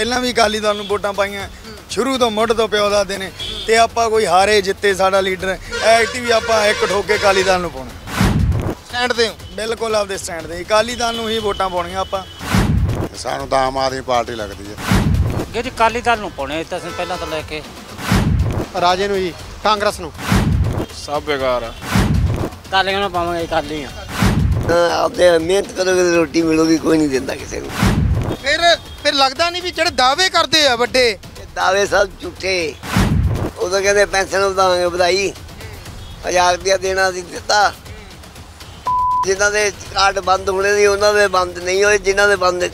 ਪਹਿਲਾਂ ਵੀ ਅਕਾਲੀ ਦਲ ਨੂੰ ਵੋਟਾਂ ਪਾਈਆਂ, ਸ਼ੁਰੂ ਤੋਂ ਮੁੱਢ ਤੋਂ ਪਿਓ ਦਾਦੇ ਨੇ, ਤੇ ਆਪਾਂ ਕੋਈ ਹਾਰੇ ਜਿੱਤੇ ਸਾਡਾ ਲੀਡਰ ਐਕਟਿਵ ਵੀ ਆਪਾਂ ਇੱਕ ਠੋਕ ਕੇ ਅਕਾਲੀ ਦਲ ਨੂੰ ਪਾਉਣਾ। ਸਟੈਂਡ ਤੇ ਹੋ? ਬਿਲਕੁਲ ਆਪਦੇ ਸਟੈਂਡ ਤੇ ਅਕਾਲੀ ਦਲ ਨੂੰ ਹੀ ਵੋਟਾਂ ਪਾਉਣੀਆਂ ਆਪਾਂ। ਸਾਨੂੰ ਤਾਂ ਆਮ ਆਦਮੀ ਪਾਰਟੀ ਲੱਗਦੀ ਹੈ ਜੀ, ਅਕਾਲੀ ਦਲ ਨੂੰ ਪਾਉਣੇ ਤਾਂ ਅਸੀਂ ਪਹਿਲਾਂ ਤੋਂ ਲੈ ਕੇ। ਰਾਜੇ ਨੂੰ ਜੀ, ਕਾਂਗਰਸ ਨੂੰ। ਸਭ ਬੇਕਾਰ ਆ। ਅਕਾਲੀਆਂ ਨੂੰ ਪਾਵਾਂਗੇ, ਅਕਾਲੀ ਆ। ਆਪਦੇ ਮਿਹਨਤ ਕਰੋਗੇ ਤਾਂ ਰੋਟੀ ਮਿਲੂਗੀ, ਕੋਈ ਨਹੀਂ ਦਿੰਦਾ ਕਿਸੇ ਨੂੰ। ਫਿਰ ਲੱਗਦਾ ਨਹੀਂ ਵੀ ਜਿਹੜੇ ਦਾਅਵੇ ਕਰਦੇ ਆ ਵੱਡੇ, ਦਾਅਵੇ ਸਭ ਝੂਠੇ। ਉਦੋਂ ਕਹਿੰਦੇ ਪੈਨਸ਼ਨ ਵਧਾਵਾਂਗੇ, ਵਧਾਈ 1000 ਰੁਪਇਆ ਦੇਣਾ ਸੀ, ਦਿੱਤਾ। ਜਿਨ੍ਹਾਂ ਦੇ ਕਾਰਡ ਬੰਦ ਹੋਣੇ ਸੀ ਉਹਨਾਂ ਦੇ ਬੰਦ ਨਹੀਂ ਹੋਏ, ਜਿਨ੍ਹਾਂ ਦੇ ਬੰਦ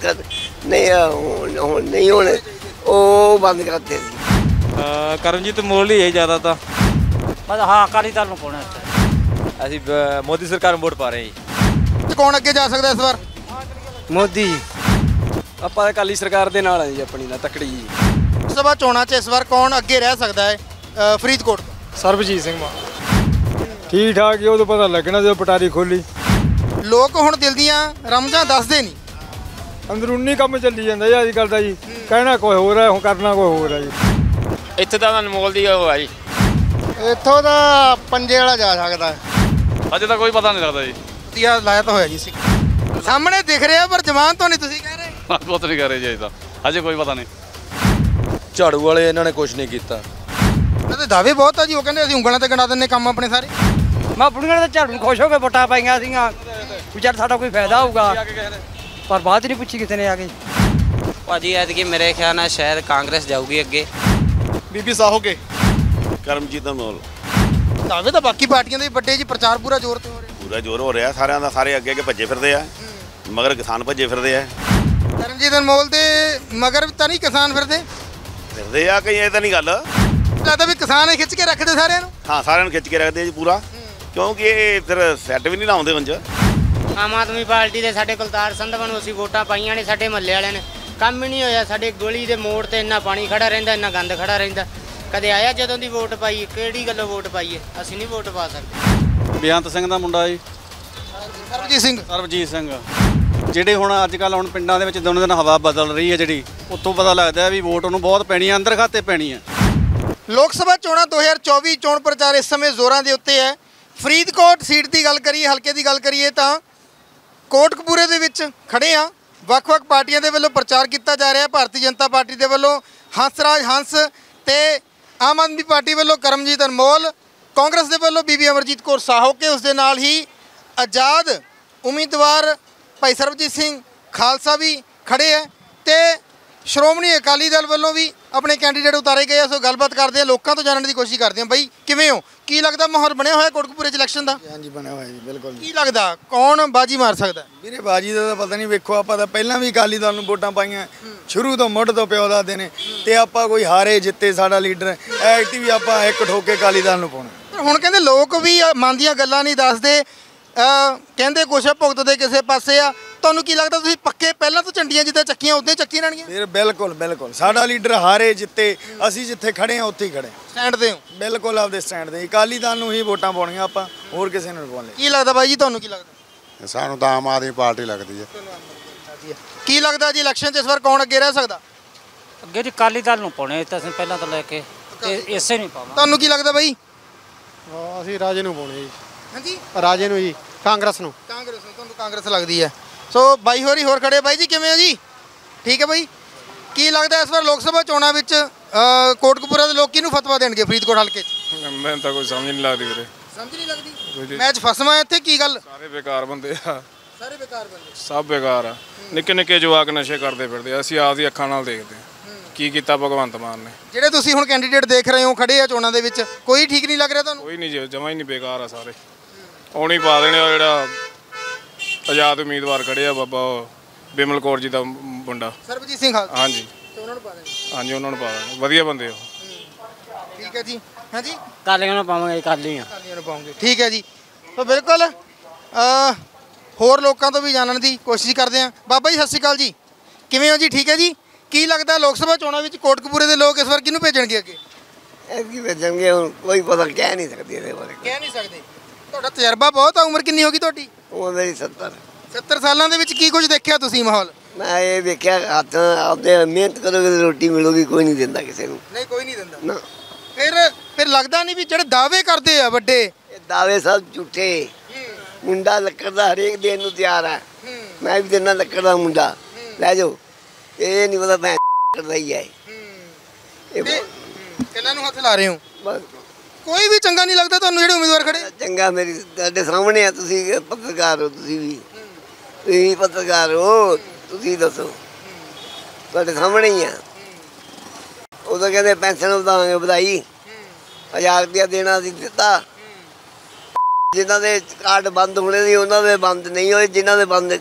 ਨਹੀਂ ਹੋਣੇ ਉਹ ਬੰਦ ਕਰਤੇ ਸੀ। ਕਰਮਜੀਤ ਮੋਲ ਹੀ ਹੈ ਜ਼ਿਆਦਾ ਤਾਂ। ਬਸ ਹਾਂ, ਅਕਾਲੀ ਦਲ ਨੂੰ ਪਾਉਣਾ। ਅਸੀਂ ਮੋਦੀ ਸਰਕਾਰ ਨੂੰ ਵੋਟ ਪਾ ਰਹੇ ਜੀ। ਕੌਣ ਅੱਗੇ ਜਾ ਸਕਦਾ ਇਸ ਵਾਰ? ਮੋਦੀ ਜੀ। ਆਪਾਂ ਅਕਾਲੀ ਸਰਕਾਰ ਦੇ ਨਾਲ ਆ ਜੀ, ਆਪਣੀ ਨਾਲ ਤਕੜੀ ਜੀ। ਸਭਾ ਚੋਣਾਂ 'ਚ ਇਸ ਵਾਰ ਕੌਣ ਅੱਗੇ ਰਹਿ ਸਕਦਾ ਹੈ ਫਰੀਦਕੋਟ ਤੋਂ? ਸਰਬਜੀਤ ਸਿੰਘ ਮਾਨ। ਠੀਕ ਠਾਕ ਹੀ ਉਦੋਂ ਪਤਾ ਲੱਗਣਾ ਜਦੋਂ ਪਟਾਰੀ ਖੋਲੀ। ਲੋਕ ਹੁਣ ਦਿਲ ਦੀਆਂ ਰਮਜ਼ਾਂ ਦੱਸਦੇ ਨਹੀਂ, ਅੰਦਰੂਨੀ ਕੰਮ ਚੱਲੀ ਜਾਂਦਾ ਜੀ ਅੱਜ ਕੱਲ੍ਹ ਦਾ ਜੀ। ਕਹਿਣਾ ਕੋਈ ਹੋਰ ਹੈ, ਹੁਣ ਕਰਨਾ ਕੋਈ ਹੋਰ ਹੈ ਜੀ। ਇੱਥੇ ਤਾਂ ਅਨਮੋਲ ਦੀ ਉਹ ਆ ਜੀ। ਇੱਥੋਂ ਦਾ ਪੰਜੇ ਵਾਲਾ ਜਾ ਸਕਦਾ। ਅਜੇ ਤਾਂ ਕੋਈ ਪਤਾ ਨਹੀਂ ਲੱਗਦਾ ਜੀ। ਵਧੀਆ ਲਾਇਆ ਤਾਂ ਹੋਇਆ ਜੀ ਸੀ, ਸਾਹਮਣੇ ਦਿਖ ਰਿਹਾ, ਪਰ ਜ਼ਮਾਨ ਤੋਂ ਨਹੀਂ ਤੁਸੀਂ ਕਹਿ ਰਹੇ। ਬਹੁਤ ਨਹੀਂ ਕਰ ਰਹੇ ਜੀ ਅਜੇ ਤਾਂ, ਅਜੇ ਕੋਈ ਪਤਾ ਨਹੀਂ। ਝਾੜੂ ਵਾਲੇ ਇਹਨਾਂ ਨੇ ਕੁਝ ਨਹੀਂ ਕੀਤਾ। ਇਹਨਾਂ ਦੇ ਦਾਅਵੇ ਬਹੁਤ ਆ ਜੀ, ਉਹ ਕਹਿੰਦੇ ਅਸੀਂ ਉਂਗਲਾਂ ਤੇ ਗਣਾ ਦਿੰਦੇ ਕੰਮ ਆਪਣੇ ਸਾਰੇ। ਮੈਂ ਬੁੜੀਆਂ ਦੇ ਝਾੜੂ ਖੁਸ਼ ਹੋ ਕੇ ਵੋਟਾਂ ਪਾਈਆਂ ਸੀਗੀਆਂ, ਵਿਚਾਰ ਸਾਡਾ ਕੋਈ ਫਾਇਦਾ ਹੋਊਗਾ, ਪਰ ਬਾਅਦ ਨਹੀਂ ਪੁੱਛੀ ਕਿਸੇ ਨੇ ਆ ਕੇ। ਭਾਜੀ ਐਤਕੀ ਮੇਰੇ ਖਿਆਲ ਨਾਲ ਸ਼ਾਇਦ ਕਾਂਗਰਸ ਜਾਊਗੀ ਅੱਗੇ। ਬੀਬੀ ਸਾਹੋਗੇ। ਕਰਮਜੀਤ ਮੋਲ। ਦਾਅਵੇ ਤਾਂ ਬਾਕੀ ਪਾਰਟੀਆਂ ਦੇ ਵੱਡੇ ਜੀ, ਪ੍ਰਚਾਰ ਪੂਰਾ ਜ਼ੋਰ ਤੇ ਹੋ ਰਿਹਾ। ਪੂਰਾ ਜ਼ੋਰ ਹੋ ਰਿਹਾ ਸਾਰਿਆਂ ਦਾ, ਸਾਰੇ ਅੱਗੇ ਅੱਗੇ ਭੱਜੇ ਫਿਰਦੇ ਆ, ਮਗਰ ਕਿਸਾਨ ਭੱਜੇ ਫਿਰਦੇ ਆ। ਕਰਮਜੀਤ ਅਨਮੋਲ ਦੇ ਮਗਰ ਤਾਂ ਨਹੀਂ ਕਿਸਾਨ ਫਿਰਦੇ ਆ ਕਈ, ਇਹ ਤਾਂ ਨਹੀਂ ਗੱਲ। ਲੱਗਦਾ ਵੀ ਕਿਸਾਨ ਹੀ ਖਿੱਚ ਕੇ ਰੱਖਦੇ ਸਾਰਿਆਂ ਨੂੰ। ਹਾਂ, ਸਾਰਿਆਂ ਨੂੰ ਖਿੱਚ ਕੇ ਰੱਖਦੇ ਜੀ ਪੂਰਾ, ਕਿਉਂਕਿ ਇਹ ਇੱਧਰ ਸੈੱਟ ਵੀ ਨਹੀਂ ਲਾਉਂਦੇ ਉਂਝ। ਆਮ ਆਦਮੀ ਪਾਰਟੀ ਦੇ ਸਾਡੇ ਕੁਲਤਾਰ ਸੰਧਵਾਂ ਨੂੰ ਅਸੀਂ ਵੋਟਾਂ ਪਾਈਆਂ ਨੇ, ਸਾਡੇ ਮਹੱਲੇ ਵਾਲਿਆਂ ਨੇ ਕੰਮ ਹੀ ਨਹੀਂ ਹੋਇਆ। ਸਾਡੇ ਗਲੀ ਦੇ ਮੋੜ ਤੇ ਇੰਨਾ ਪਾਣੀ ਖੜਾ ਰਹਿੰਦਾ, ਇੰਨਾ ਗੰਦ ਖੜਾ ਰਹਿੰਦਾ। ਕਦੇ ਆਇਆ ਜਦੋਂ ਦੀ ਵੋਟ ਪਾਈ, ਕਿਹੜੀ ਗੱਲੋਂ ਵੋਟ ਪਾਈਏ? ਅਸੀਂ ਨਹੀਂ ਵੋਟ ਪਾ ਸਕਦੇ। ਬੇਅੰਤ ਸਿੰਘ ਦਾ ਮੁੰਡਾ ਜੀ, ਸਰਬਜੀਤ ਸਿੰਘ। ਜਿਹੜੇ ਹੁਣ ਅੱਜ ਕੱਲ੍ਹ ਹੁਣ ਪਿੰਡਾਂ ਦੇ ਵਿੱਚ ਦਿਨੋਂ ਦਿਨ ਹਵਾ ਬਦਲ ਰਹੀ ਹੈ ਜਿਹੜੀ, ਉੱਥੋਂ ਪਤਾ ਲੱਗਦਾ ਵੀ ਵੋਟ ਉਹਨੂੰ ਬਹੁਤ ਪੈਣੀ ਹੈ, ਅੰਦਰ ਖਾਤੇ ਪੈਣੀ ਹੈ। ਲੋਕ ਸਭਾ ਚੋਣਾਂ 2024 ਚੋਣ ਪ੍ਰਚਾਰ ਇਸ ਸਮੇਂ ਜ਼ੋਰਾਂ ਦੇ ਉੱਤੇ ਹੈ। ਫਰੀਦਕੋਟ ਸੀਟ ਦੀ ਗੱਲ ਕਰੀਏ, ਹਲਕੇ ਦੀ ਗੱਲ ਕਰੀਏ ਤਾਂ ਕੋਟਕਪੂਰੇ ਦੇ ਵਿੱਚ ਖੜੇ ਆ। ਵੱਖ-ਵੱਖ ਪਾਰਟੀਆਂ ਦੇ ਵੱਲੋਂ ਪ੍ਰਚਾਰ ਕੀਤਾ ਜਾ ਰਿਹਾ। ਭਾਰਤੀ ਜਨਤਾ ਪਾਰਟੀ ਦੇ ਵੱਲੋਂ ਹੰਸਰਾਜ ਹੰਸ ਤੇ ਆਮ ਆਦਮੀ ਪਾਰਟੀ ਵੱਲੋਂ ਕਰਮਜੀਤ ਅਨਮੋਲ, ਕਾਂਗਰਸ ਦੇ ਵੱਲੋਂ ਬੀਬੀ ਅਮਰਜੀਤ ਕੌਰ ਸਾਹੋਕੇ, ਉਸ ਦੇ ਨਾਲ ਹੀ ਆਜ਼ਾਦ ਉਮੀਦਵਾਰ ਭਾਈ ਸਰਬਜੀਤ ਸਿੰਘ ਖਾਲਸਾ ਵੀ ਖੜੇ ਹੈ ਤੇ ਸ਼੍ਰੋਮਣੀ ਅਕਾਲੀ ਦਲ ਵੱਲੋਂ ਵੀ ਆਪਣੇ ਕੈਂਡੀਡੇਟ ਉਤਾਰੇ ਗਏ ਆ। ਸੋ ਗੱਲਬਾਤ ਕਰਦੇ ਆ, ਲੋਕਾਂ ਤੋਂ ਜਾਣਨ ਦੀ ਕੋਸ਼ਿਸ਼ ਕਰਦੇ ਆ। ਬਾਈ ਕਿਵੇਂ ਹੋ? ਕੀ ਲੱਗਦਾ ਮਾਹੌਲ ਬਣਿਆ ਹੋਇਆ ਕੋਟਕਪੂਰੇ 'ਚ ਇਲੈਕਸ਼ਨ ਦਾ? ਹਾਂਜੀ, ਬਣਿਆ ਹੋਇਆ ਜੀ, ਬਿਲਕੁਲ। ਕੀ ਲੱਗਦਾ ਕੌਣ ਬਾਜੀ ਮਾਰ ਸਕਦਾ? ਵੀਰੇ ਬਾਜੀ ਦਾ ਤਾਂ ਪਤਾ ਨਹੀਂ, ਵੇਖੋ ਆਪਾਂ ਤਾਂ ਪਹਿਲਾਂ ਵੀ ਅਕਾਲੀ ਦਲ ਨੂੰ ਵੋਟਾਂ ਪਾਈਆਂ, ਸ਼ੁਰੂ ਤੋਂ ਮੁੱਢ ਤੋਂ ਪਿਓ ਦਾਦੇ ਨੇ, ਤੇ ਆਪਾਂ ਕੋਈ ਹਾਰੇ ਜਿੱਤੇ ਸਾਡਾ ਲੀਡਰ ਐਕਟਿਵ ਵੀ ਆਪਾਂ ਇੱਕ ਠੋਕ ਕੇ ਅਕਾਲੀ ਦਲ ਨੂੰ ਪਾਉਣਾ। ਪਰ ਹੁਣ ਕਹਿੰਦੇ ਲੋਕ ਵੀ ਮਨ ਦੀਆਂ ਗੱਲਾਂ ਨਹੀਂ ਦੱਸਦੇ, ਕਹਿੰਦੇ ਕੁਛ ਭੁਗਤਦੇ ਕਿਸੇ ਪਾਸੇ ਆ। ਤੁਹਾਨੂੰ ਕੀ ਲੱਗਦਾ ਤੁਸੀਂ ਪੱਕੇ ਪਹਿਲਾਂ ਤੋਂ ਝੰਡੀਆਂ ਜਿੱਦਾਂ ਚੱਕੀਆਂ ਉਦਾਂ ਹੀ ਚੱਕੀਆਂ ਰਹਿਣਗੀਆਂ? ਫਿਰ ਬਿਲਕੁਲ ਬਿਲਕੁਲ, ਸਾਡਾ ਲੀਡਰ ਹਾਰੇ ਜਿੱਤੇ, ਅਸੀਂ ਜਿੱਥੇ ਖੜੇ ਆ ਉੱਥੇ ਹੀ ਖੜੇ। ਸਟੈਂਡ ਤੇ ਹੋ? ਬਿਲਕੁਲ ਆਪਦੇ ਸਟੈਂਡ ਤੇ ਅਕਾਲੀ ਦਲ ਨੂੰ ਹੀ ਵੋਟਾਂ ਪਾਉਣੀਆਂ ਆਪਾਂ, ਹੋਰ ਕਿਸੇ ਨੂੰ ਨਹੀਂ ਪਾਉਣੇ। ਕੀ ਲੱਗਦਾ ਬਾਈ ਜੀ, ਤੁਹਾਨੂੰ ਕੀ ਲੱਗਦਾ? ਸਾਨੂੰ ਤਾਂ ਆਮ ਆਦਮੀ ਪਾਰਟੀ ਲੱਗਦੀ ਹੈ। ਕੀ ਲੱਗਦਾ ਜੀ ਇਲੈਕਸ਼ਨ 'ਚ ਇਸ ਵਾਰ ਕੌਣ ਅੱਗੇ ਰਹਿ ਸਕਦਾ? ਅੱਗੇ ਜੀ ਅਕਾਲੀ ਦਲ ਨੂੰ ਪਾਉਣੇ ਤਾਂ ਅਸੀਂ ਪਹਿਲਾਂ ਤੋਂ ਲੈ ਕੇ, ਤੇ ਇਸੇ ਨਹੀਂ ਪਾਵਾਂਗੇ। ਤੁਹਾਨੂੰ ਕੀ ਲੱਗਦਾ ਬਾਈ? ਅਸੀਂ ਰਾਜੇ ਨੂੰ ਪਾਉਣੇ ਜੀ। ਹਾਂਜੀ, ਰਾਜੇ ਨੂੰ ਜੀ, ਕਾਂਗਰਸ ਨੂੰ। ਕਾਂਗਰਸ ਨੂੰ? ਤੁਹਾਨੂੰ ਕਾਂਗਰਸ ਲੱਗਦੀ ਹੈ। ਸੋ ਬਾਈ ਹੋਰ ਖੜੇ। ਬਾਈ ਜੀ ਕਿਵੇਂ ਹੋ ਜੀ? ਠੀਕ ਹੈ ਬਾਈ। ਕੀ ਲੱਗਦਾ ਇਸ ਵਾਰ ਲੋਕ ਸਭਾ ਚੋਣਾਂ ਵਿੱਚ ਕੋਟਕਪੂਰਾ ਦੇ ਲੋਕ ਕਿਹਨੂੰ ਫਤਵਾ ਦੇਣਗੇ ਫਰੀਦਕੋਟ ਹਲਕੇ 'ਚ? ਮੈਨੂੰ ਤਾਂ ਕੋਈ ਸਮਝ ਨਹੀਂ ਲੱਗਦੀ ਵੀਰੇ। ਸਮਝ ਨਹੀਂ ਲੱਗਦੀ? ਮੈਚ ਫਸਵਾ ਇੱਥੇ ਕੀ ਗੱਲ? ਸਾਰੇ ਬੇਕਾਰ ਬੰਦੇ ਆ, ਸਾਰੇ ਬੇਕਾਰ ਬੰਦੇ, ਸਭ ਬੇਕਾਰ ਆ। ਨਿੱਕੇ ਨਿੱਕੇ ਜਵਾਕ ਨਸ਼ੇ ਕਰਦੇ ਫਿਰਦੇ ਆ, ਅਸੀਂ ਆਪਦੀ ਅੱਖਾਂ ਨਾਲ ਦੇਖਦੇ ਆ ਕੀ ਕੀਤਾ ਭਗਵੰਤ ਮਾਨ ਨੇ। ਜਿਹੜੇ ਤੁਸੀਂ ਹੁਣ ਕੈਂਡੀਡੇਟ ਦੇਖ ਰਹੇ ਹੋ ਖੜੇ ਆ ਚੋਣਾਂ ਦੇ ਵਿੱਚ, ਕੋਈ ਠੀਕ ਨਹੀਂ ਲੱਗ ਰਿਹਾ ਤੁਹਾਨੂੰ? ਕੋਈ ਨਹੀਂ, ਜਮਾ ਹੀ ਨਹੀਂ, ਬੇਕਾਰ ਆ ਸਾਰੇ। ਆਉਣੀ ਪਾ ਦੇਣੇ ਆ। ਜਿਹੜਾ ਆਜ਼ਾਦ ਉਮੀਦਵਾਰ ਖੜੇ ਆ ਬਾਬਾ ਬਿਮਲ ਕੌਰ ਜੀ ਦਾ ਮੁੰਡਾ, ਸਰਬਜੀਤ ਸਿੰਘ ਖਾਲਸਾ। ਹਾਂਜੀ, ਉਹਨਾਂ ਨੂੰ ਪਾ ਦੇਣਾ। ਹਾਂਜੀ, ਉਹਨਾਂ ਨੂੰ ਪਾ ਦੇਣਾ, ਵਧੀਆ ਬੰਦੇ ਉਹ। ਠੀਕ ਹੈ ਜੀ। ਹਾਂਜੀ, ਅਕਾਲੀਆਂ ਨੂੰ ਪਾਵਾਂਗੇ, ਅਕਾਲੀ ਆ। ਅਕਾਲੀਆਂ ਨੂੰ ਪਾਉਂਗੇ। ਠੀਕ ਹੈ ਜੀ। ਤਾਂ ਬਿਲਕੁਲ ਹੋਰ ਲੋਕਾਂ ਤੋਂ ਵੀ ਜਾਣਨ ਦੀ ਕੋਸ਼ਿਸ਼ ਕਰਦੇ ਹਾਂ। ਬਾਬਾ ਜੀ ਸਤਿ ਸ਼੍ਰੀ ਅਕਾਲ ਜੀ, ਕਿਵੇਂ ਹੋ ਜੀ? ਠੀਕ ਹੈ ਜੀ। ਕੀ ਲੱਗਦਾ ਲੋਕ ਸਭਾ ਚੋਣਾਂ ਵਿੱਚ ਕੋਟਕਪੂਰੇ ਦੇ ਲੋਕ ਇਸ ਵਾਰ ਕਿਹਨੂੰ ਭੇਜਣਗੇ ਅੱਗੇ? ਕੀ ਭੇਜਣਗੇ ਹੁਣ ਕੋਈ ਪਤਾ ਕਹਿ ਨਹੀਂ ਸਕਦੀ ਇਹਦੇ ਬਾਰੇ। ਕਹਿ ਨਹੀਂ ਸਕਦੇ। ਤੁਹਾਡਾ ਤਜਰਬਾ ਬਹੁਤ ਆ। ਉਮਰ ਕਿੰਨੀ ਹੋ ਗਈ ਤੁਹਾਡੀ? ਉਮਰ ਮੇਰੀ 70 ਸਾਲਾਂ ਦੇ ਵਿੱਚ ਕੀ ਕੁਝ ਦੇਖਿਆ ਤੁਸੀਂ ਮਾਹੌਲ? ਮੈਂ ਇਹ ਵੇਖਿਆ ਹੱਥ ਆਪਦੇ ਮਿਹਨਤ ਕਰੋਗੇ ਤਾਂ ਰੋਟੀ ਮਿਲੂਗੀ, ਕੋਈ ਨਹੀਂ ਦਿੰਦਾ ਕਿਸੇ ਨੂੰ। ਨਹੀਂ ਕੋਈ ਨਹੀਂ ਦਿੰਦਾ। ਨਾ ਫਿਰ ਲੱਗਦਾ ਨਹੀਂ ਵੀ ਜਿਹੜੇ ਦਾਅਵੇ ਕਰਦੇ ਆ ਵੱਡੇ, ਇਹ ਦਾਅਵੇ ਸਭ ਝੂਠੇ। ਮੁੰਡਾ ਲੱਕੜ ਦਾ ਹਰੇਕ ਦੇਣ ਨੂੰ ਤਿਆਰ ਹੈ। ਮੈਂ ਵੀ ਦਿੰਦਾ ਲੱਕੜ ਦਾ ਮੁੰਡਾ, ਲੈ ਜਾਓ। ਇਹ ਨਹੀਂ ਪਤਾ ਮੈਂ ਕਰਦਾ ਹੀ ਹੈ। ਇਹ ਕਿਹਨਾਂ ਨੂੰ ਹੱਥ ਲਾ ਰਹੇ ਹੋ? ਬਸ ਕੋਈ ਵੀ ਚੰਗਾ ਨਹੀਂ ਲੱਗਦਾ ਤੁਹਾਨੂੰ ਜਿਹੜੇ ਉਮੀਦਵਾਰ ਖੜੇ? ਚੰਗਾ ਮੇਰੀ ਤੁਹਾਡੇ ਸਾਹਮਣੇ ਆ, ਤੁਸੀਂ ਪੱਤਰਕਾਰ ਹੋ, ਤੁਸੀਂ ਪੱਤਰਕਾਰ ਹੋ, ਤੁਸੀਂ ਦੱਸੋ। ਤੁਹਾਡੇ ਸਾਹਮਣੇ ਹੀ ਆ। ਉਦੋਂ ਕਹਿੰਦੇ ਪੈਨਸ਼ਨ ਵਧਾਵਾਂਗੇ, ਵਧਾਈ 1000 ਰੁਪਇਆ ਦੇਣਾ ਸੀ, ਦਿੱਤਾ। ਜਿਨ੍ਹਾਂ ਦੇ ਕਾਰਡ ਬੰਦ ਹੋਣੇ ਸੀ ਉਹਨਾਂ ਦੇ ਬੰਦ ਨਹੀਂ ਹੋਏ, ਜਿਨ੍ਹਾਂ ਦੇ ਬੰਦ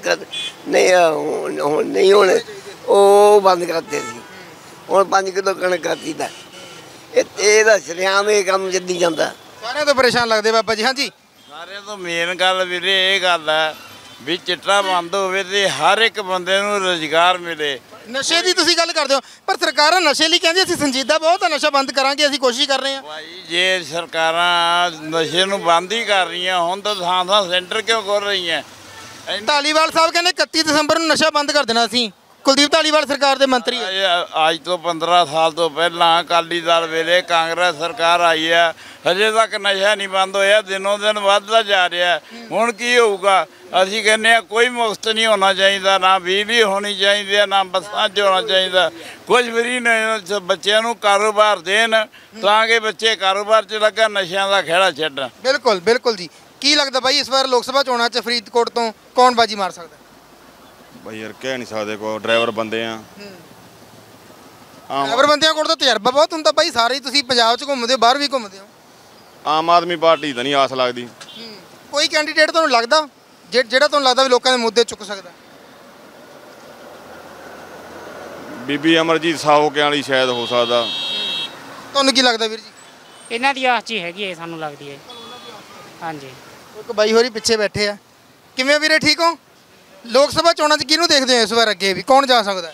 ਨਹੀਂ ਹੋਣੇ ਉਹ ਬੰਦ ਕਰਤੇ ਸੀ। ਹੁਣ 5 ਕਿਲੋ ਕਣਕ ਕਰਤੀ ਦਾ। ਇਹਦਾ ਸ਼ਰੇਆਮ ਇਹ ਕੰਮ ਚੱਲੀ ਜਾਂਦਾ। ਸਾਰਿਆਂ ਤੋਂ ਪਰੇਸ਼ਾਨ ਲੱਗਦੇ ਬਾਬਾ ਜੀ। ਹਾਂਜੀ, ਸਾਰਿਆਂ ਤੋਂ ਮੇਨ ਗੱਲ ਵੀਰੇ ਇਹ ਗੱਲ ਹੈ ਵੀ ਚਿੱਟਾ ਬੰਦ ਹੋਵੇ ਤੇ ਹਰ ਇੱਕ ਬੰਦੇ ਨੂੰ ਰੁਜ਼ਗਾਰ ਮਿਲੇ। ਨਸ਼ੇ ਦੀ ਤੁਸੀਂ ਗੱਲ ਕਰਦੇ ਹੋ, ਪਰ ਸਰਕਾਰਾਂ ਨਸ਼ੇ ਲਈ ਕਹਿੰਦੀ ਅਸੀਂ ਸੰਜੀਦਾ ਬਹੁਤ ਆ, ਨਸ਼ਾ ਬੰਦ ਕਰਾਂਗੇ, ਅਸੀਂ ਕੋਸ਼ਿਸ਼ ਕਰ ਰਹੇ ਹਾਂ। ਭਾਈ ਜੇ ਸਰਕਾਰਾਂ ਨਸ਼ੇ ਨੂੰ ਬੰਦ ਹੀ ਕਰ ਰਹੀਆਂ ਹੁਣ ਤਾਂ ਥਾਂ ਥਾਂ ਸੈਂਟਰ ਕਿਉਂ ਖੋਲ ਰਹੀਆਂ? ਧਾਲੀਵਾਲ ਸਾਹਿਬ ਕਹਿੰਦੇ 31 ਦਸੰਬਰ ਨੂੰ ਨਸ਼ਾ ਬੰਦ ਕਰ ਦੇਣਾ ਅਸੀਂ। ਕੁਲਦੀਪ ਧਾਲੀਵਾਲ ਸਰਕਾਰ ਦੇ ਮੰਤਰੀ ਹੈ। ਅੱਜ ਤੋਂ 15 ਸਾਲ ਤੋਂ ਪਹਿਲਾਂ ਅਕਾਲੀ ਦਲ ਵੇਲੇ ਕਾਂਗਰਸ ਸਰਕਾਰ ਆਈ ਹੈ, ਹਜੇ ਤੱਕ ਨਸ਼ਾ ਨਹੀਂ ਬੰਦ ਹੋਇਆ, ਦਿਨੋਂ ਦਿਨ ਵੱਧਦਾ ਜਾ ਰਿਹਾ। ਹੁਣ ਕੀ ਹੋਊਗਾ? ਅਸੀਂ ਕਹਿੰਦੇ ਆ ਕੋਈ ਮੁਫਤ ਨਹੀਂ ਹੋਣਾ ਚਾਹੀਦਾ, ਨਾ ਬਿਜਲੀ ਹੋਣੀ ਚਾਹੀਦੀ ਹੈ, ਨਾ ਬੱਸਾਂ 'ਚ ਹੋਣਾ ਚਾਹੀਦਾ। ਕੁਝ ਵੀ ਨਹੀਂ, ਬੱਚਿਆਂ ਨੂੰ ਕਾਰੋਬਾਰ ਦੇਣ ਤਾਂ ਕਿ ਬੱਚੇ ਕਾਰੋਬਾਰ 'ਚ ਲੱਗਾ, ਨਸ਼ਿਆਂ ਦਾ ਖਹਿੜਾ ਛੱਡਣ। ਬਿਲਕੁਲ ਬਿਲਕੁਲ ਜੀ। ਕੀ ਲੱਗਦਾ ਬਾਈ ਇਸ ਵਾਰ ਲੋਕ ਸਭਾ ਚੋਣਾਂ 'ਚ ਫਰੀਦਕੋਟ ਤੋਂ ਕੌਣ ਬਾਜੀ ਮਾਰ ਸਕਦਾ? ਬਾਈ ਯਾਰ ਕਹਿ ਨਹੀਂ ਸਕਦੇ, ਕੋ ਡਰਾਈਵਰ ਬੰਦੇ ਆ। ਡਰਾਈਵਰ ਬੰਦਿਆਂ ਕੋਲ ਤਾਂ ਤਜਰਬਾ ਬਹੁਤ ਹੁੰਦਾ ਬਾਈ। ਸਾਰੇ ਹੀ ਤੁਸੀਂ ਪੰਜਾਬ 'ਚ ਘੁੰਮਦੇ ਹੋ, ਬਾਹਰ ਵੀ ਘੁੰਮਦੇ ਹੋ। ਆਮ ਆਦਮੀ ਪਾਰਟੀ ਤਾਂ ਨਹੀਂ ਆਸ ਲੱਗਦੀ। ਕੋਈ ਕੈਂਡੀਡੇਟ ਤੁਹਾਨੂੰ ਲੱਗਦਾ ਜਿਹੜਾ ਤੁਹਾਨੂੰ ਲੱਗਦਾ ਵੀ ਲੋਕਾਂ ਦੇ ਮੁੱਦੇ ਚੁੱਕ ਸਕਦਾ? ਬੀਬੀ ਅਮਰਜੀਤ ਸਾਹੋਕਿਆਂ ਵਾਲੀ ਸ਼ਾਇਦ ਹੋ ਸਕਦਾ। ਤੁਹਾਨੂੰ ਕੀ ਲੱਗਦਾ ਵੀਰ ਜੀ? ਇਹਨਾਂ ਦੀ ਆਸ 'ਚ ਹੀ ਹੈਗੀ ਹੈ, ਸਾਨੂੰ ਲੱਗਦੀ ਹੈ। ਹਾਂਜੀ, ਇੱਕ ਬਾਈ ਹੋਰੀ ਪਿੱਛੇ ਬੈਠੇ ਆ। ਕਿਵੇਂ ਵੀਰੇ, ਠੀਕ ਹੋ? ਲੋਕ ਸਭਾ ਚੋਣਾਂ 'ਚ ਕਿਹਨੂੰ ਦੇਖਦੇ ਹੋ ਇਸ ਵਾਰ ਅੱਗੇ ਵੀ ਕੌਣ ਜਾ ਸਕਦਾ?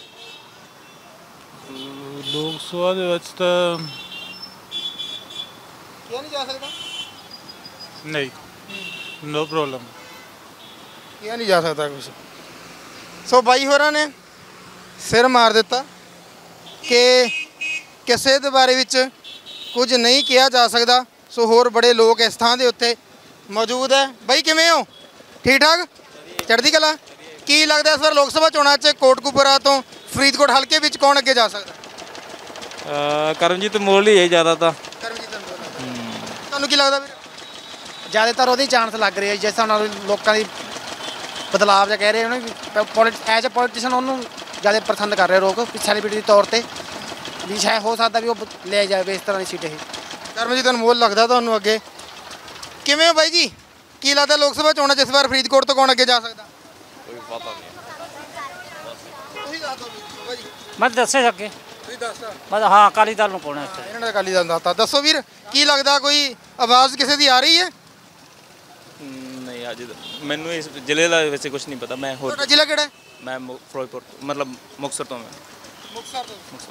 ਲੋਕ ਸਭਾ ਦੇ ਵਿੱਚ ਤਾਂ ਕਿਉਂ ਨਹੀਂ ਜਾ ਸਕਦਾ? ਨਹੀਂ, ਨੋ ਪ੍ਰੋਬਲਮ। ਕਿਉਂ ਨਹੀਂ ਜਾ ਸਕਦਾ ਕੁਛ? ਸੋ ਬਾਈ ਹੋਰਾਂ ਨੇ ਸਿਰ ਮਾਰ ਦਿੱਤਾ ਕਿ ਕਿਸੇ ਦੇ ਬਾਰੇ ਵਿੱਚ ਕੁਝ ਨਹੀਂ ਕਿਹਾ ਜਾ ਸਕਦਾ। ਸੋ ਹੋਰ ਬੜੇ ਲੋਕ ਇਸ ਥਾਂ ਦੇ ਉੱਤੇ ਮੌਜੂਦ ਹੈ। ਬਾਈ ਕਿਵੇਂ ਹੋ? ਠੀਕ ਠਾਕ, ਚੜ੍ਹਦੀ ਕਲਾ। ਕੀ ਲੱਗਦਾ ਇਸ ਵਾਰ ਲੋਕ ਸਭਾ ਚੋਣਾਂ 'ਚ ਕੋਟਕਪੂਰਾ ਤੋਂ ਫਰੀਦਕੋਟ ਹਲਕੇ ਵਿੱਚ ਕੌਣ ਅੱਗੇ ਜਾ ਸਕਦਾ? ਕਰਮਜੀਤ ਮੋਲ ਹੀ ਹੈ ਜ਼ਿਆਦਾ ਤਾਂ। ਕਰਮਜੀਤ ਮੋਲ। ਤੁਹਾਨੂੰ ਕੀ ਲੱਗਦਾ ਵੀਰ? ਜ਼ਿਆਦਾਤਰ ਉਹਦੀ ਚਾਂਸ ਲੱਗ ਰਹੀ ਹੈ, ਜਿਸ ਹਿਸਾਬ ਨਾਲ ਲੋਕਾਂ ਦੀ ਬਦਲਾਵ ਜਿਹਾ ਕਹਿ ਰਹੇ ਨੇ। ਐਜ਼ ਅ ਪੋਲੀਟੀਸ਼ਨ ਉਹਨੂੰ ਜ਼ਿਆਦਾ ਪਸੰਦ ਕਰ ਰਹੇ ਲੋਕ, ਸੈਲੀਬ੍ਰਿਟੀ ਦੇ ਤੌਰ ਤੇ ਵੀ ਸ਼ਾਇਦ ਹੋ ਸਕਦਾ ਵੀ ਉਹ ਲੈ ਜਾਵੇ ਇਸ ਤਰ੍ਹਾਂ ਦੀ ਸੀਟ। ਇਹ ਕਰਮਜੀਤ ਅਨਮੋਲ ਲੱਗਦਾ ਤੁਹਾਨੂੰ ਅੱਗੇ। ਕਿਵੇਂ ਹੋ ਬਾਈ ਜੀ? ਕੀ ਲੱਗਦਾ ਲੋਕ ਸਭਾ ਚੋਣਾਂ 'ਚ ਇਸ ਵਾਰ ਫਰੀਦਕੋਟ ਤੋਂ ਕੌਣ ਅੱਗੇ ਜਾ ਸਕਦਾ? ਕੋਈ ਪਤਾ ਨਹੀਂ। ਤੁਸੀਂ ਦੱਸ ਦਿਓ ਬਾਈ ਜੀ। ਮੈਂ ਦੱਸੇ ਸਕੇ ਤੁਸੀਂ ਦੱਸਦਾ ਬਸ। ਹਾਂ, ਅਕਾਲੀ ਦਲ ਨੂੰ ਪਾਉਣਾ ਇੱਥੇ। ਇਹਨਾਂ ਨੇ ਅਕਾਲੀ ਦਲ ਦੱਸਤਾ। ਦੱਸੋ ਵੀਰ, ਕੀ ਲੱਗਦਾ ਕੋਈ ਆਵਾਜ਼ ਕਿਸੇ ਦੀ ਆ ਰਹੀ ਹੈ? ਨਹੀਂ, ਅੱਜ ਮੈਨੂੰ ਇਸ ਜ਼ਿਲ੍ਹੇ ਦਾ ਵੈਸੇ ਕੁਝ ਨਹੀਂ ਪਤਾ। ਮੈਂ ਹੋਰ ਤੁਹਾਡਾ ਜ਼ਿਲ੍ਹਾ ਕਿਹੜਾ ਹੈ? ਮੈਂ ਫਿਰੋਜ਼ਪੁਰ ਮਤਲਬ ਮੁਕਤਸਰ ਤੋਂ। ਮੈਂ ਮੁਕਤਸਰ ਤੋਂ।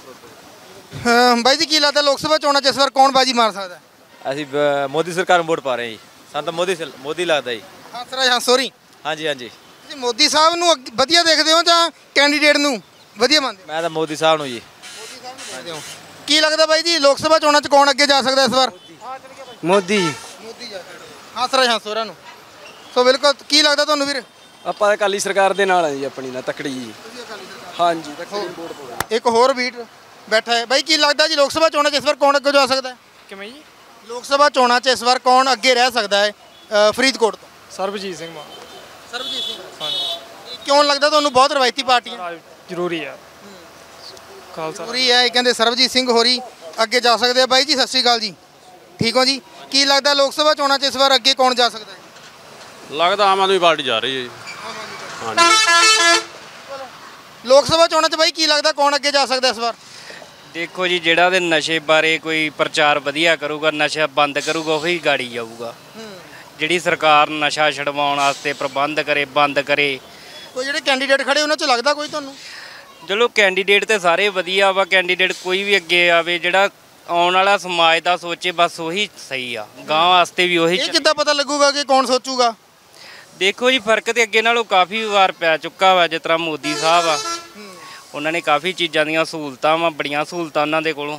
ਹਾਂ ਬਾਈ ਜੀ, ਕੀ ਲੱਗਦਾ ਲੋਕ ਸਭਾ ਚੋਣਾਂ 'ਚ ਇਸ ਵਾਰ ਕੌਣ ਬਾਜੀ ਮਾਰ ਸਕਦਾ? ਅਸੀਂ ਮੋਦੀ ਸਰਕਾਰ ਨੂੰ ਵੋਟ ਪਾ ਰਹੇ ਹਾਂ ਜੀ। ਸਾਨੂੰ ਤਾਂ ਮੋਦੀ ਲੱਗਦਾ ਜੀ। ਹੰਸਰਾਜ ਹੰਸੋਰੀ। ਹਾਂਜੀ ਹਾਂਜੀ। ਤੁਸੀਂ ਮੋਦੀ ਸਾਹਿਬ ਨੂੰ ਵਧੀਆ ਦੇਖਦੇ ਹੋ ਜਾਂ ਕੈਂਡੀਡੇਟ ਨੂੰ ਵਧੀਆ ਮੰਨਦੇ ਹੋ? ਮੈਂ ਤਾਂ ਮੋਦੀ ਸਾਹਿਬ ਨੂੰ ਜੀ। ਕੀ ਲੱਗਦਾ ਬਾਈ ਜੀ ਲੋਕ ਸਭਾ ਚੋਣਾਂ 'ਚ ਕੌਣ ਅੱਗੇ ਜਾ ਸਕਦਾ ਇਸ ਵਾਰ? ਮੋਦੀ। ਮੋਦੀ ਜਾ ਸਕਦਾ। ਹੰਸਰਾਜ ਹੰਸੋਰਾ ਨੂੰ। ਸੋ ਬਿਲਕੁਲ। ਕੀ ਲੱਗਦਾ ਤੁਹਾਨੂੰ ਵੀਰ? ਆਪਾਂ ਅਕਾਲੀ ਸਰਕਾਰ ਦੇ ਨਾਲ ਆ ਜੀ, ਆਪਣੀ ਨਾ ਤਕੜੀ ਜੀ। ਹਾਂਜੀ, ਤਕੜੀ ਵੋਟ ਪਾਉਣੀ। ਇੱਕ ਹੋਰ ਵੀਰ ਬੈਠਾ ਹੈ। ਬਾਈ ਕੀ ਲੱਗਦਾ ਜੀ ਲੋਕ ਸਭਾ ਚੋਣਾਂ 'ਚ ਇਸ ਵਾਰ ਕੌਣ ਅੱਗੇ ਜਾ ਸਕਦਾ ਹੈ? ਕਿਵੇਂ ਜੀ? ਲੋਕ ਸਭਾ ਚੋਣਾਂ 'ਚ ਇਸ ਵਾਰ ਕੌਣ ਅੱਗੇ ਰਹਿ ਸਕਦਾ ਹੈ ਫਰੀਦਕੋਟ ਤੋਂ? ਸਰਬਜੀਤ ਸਿੰਘ ਮਾਨ। ਸਰਬਜੀਤ ਸਿੰਘ। ਹਾਂਜੀ। ਕਿਉਂ ਲੱਗਦਾ ਤੁਹਾਨੂੰ? ਬਹੁਤ ਰਵਾਇਤੀ ਪਾਰਟੀਆਂ। ਜ਼ਰੂਰੀ ਹੈ। ਖਾਲਸਾ ਜ਼ਰੂਰੀ ਹੈ ਇਹ ਕਹਿੰਦੇ। ਸਰਬਜੀਤ ਸਿੰਘ ਹੋਰੀ ਅੱਗੇ ਜਾ ਸਕਦੇ ਆ। ਬਾਈ ਜੀ ਸਤਿ ਸ਼੍ਰੀ ਅਕਾਲ ਜੀ, ਠੀਕ ਹੋ ਜੀ? ਕੀ ਲੱਗਦਾ ਲੋਕ ਸਭਾ ਚੋਣਾਂ 'ਚ ਇਸ ਵਾਰ ਅੱਗੇ ਕੌਣ ਜਾ ਸਕਦਾ ਹੈ? ਲੱਗਦਾ ਆਮ ਆਦਮੀ ਪਾਰਟੀ ਜਾ ਰਹੀ ਹੈ ਜੀ। ਹਾਂਜੀ। ਲੋਕ ਸਭਾ ਚੋਣਾਂ 'ਚ ਬਾਈ ਕੀ ਲੱਗਦਾ ਕੌਣ ਅੱਗੇ ਜਾ ਸਕਦਾ ਇਸ ਵਾਰ? ਦੇਖੋ ਜੀ, ਜਿਹੜਾ ਉਹਦੇ ਨਸ਼ੇ ਬਾਰੇ ਕੋਈ ਪ੍ਰਚਾਰ ਵਧੀਆ ਕਰੂਗਾ, ਨਸ਼ਾ ਬੰਦ ਕਰੂਗਾ, ਉਹੀ ਗਾੜੀ ਜਾਊਗਾ। ਜਿਹੜੀ ਸਰਕਾਰ ਨਸ਼ਾ ਛਡਵਾਉਣ ਵਾਸਤੇ ਪ੍ਰਬੰਧ ਕਰੇ, ਬੰਦ ਕਰੇ। ਕੋਈ ਜਿਹੜੇ ਕੈਂਡੀਡੇਟ ਖੜੇ ਉਹਨਾਂ 'ਚ ਲੱਗਦਾ ਕੋਈ ਤੁਹਾਨੂੰ? ਚਲੋ ਕੈਂਡੀਡੇਟ ਤੇ ਸਾਰੇ ਵਧੀਆ ਵਾ। ਕੈਂਡੀਡੇਟ ਕੋਈ ਵੀ ਅੱਗੇ ਆਵੇ ਜਿਹੜਾ ਆਉਣ ਵਾਲਾ ਸਮਾਜ ਦਾ ਸੋਚੇ, ਬਸ ਉਹੀ ਸਹੀ ਆ। ਗਾਂ ਵਾਸਤੇ ਵੀ ਉਹੀ। ਇਹ ਕਿੱਦਾਂ ਪਤਾ ਲੱਗੂਗਾ ਕਿ ਕੌਣ ਸੋਚੂਗਾ? ਦੇਖੋ ਜੀ ਫਰਕ ਤੇ ਅੱਗੇ ਨਾਲੋਂ ਕਾਫੀ ਵਾਰ ਪੈ ਚੁੱਕਾ ਵਾ। ਜਿਸ ਤਰ੍ਹਾਂ ਮੋਦੀ ਸਾਹਿਬ ਆ, ਉਹਨਾਂ ਨੇ ਕਾਫੀ ਚੀਜ਼ਾਂ ਦੀਆਂ ਸਹੂਲਤਾਂ ਵਾ, ਬੜੀਆਂ ਸਹੂਲਤਾਂ ਉਹਨਾਂ ਦੇ ਕੋਲੋਂ,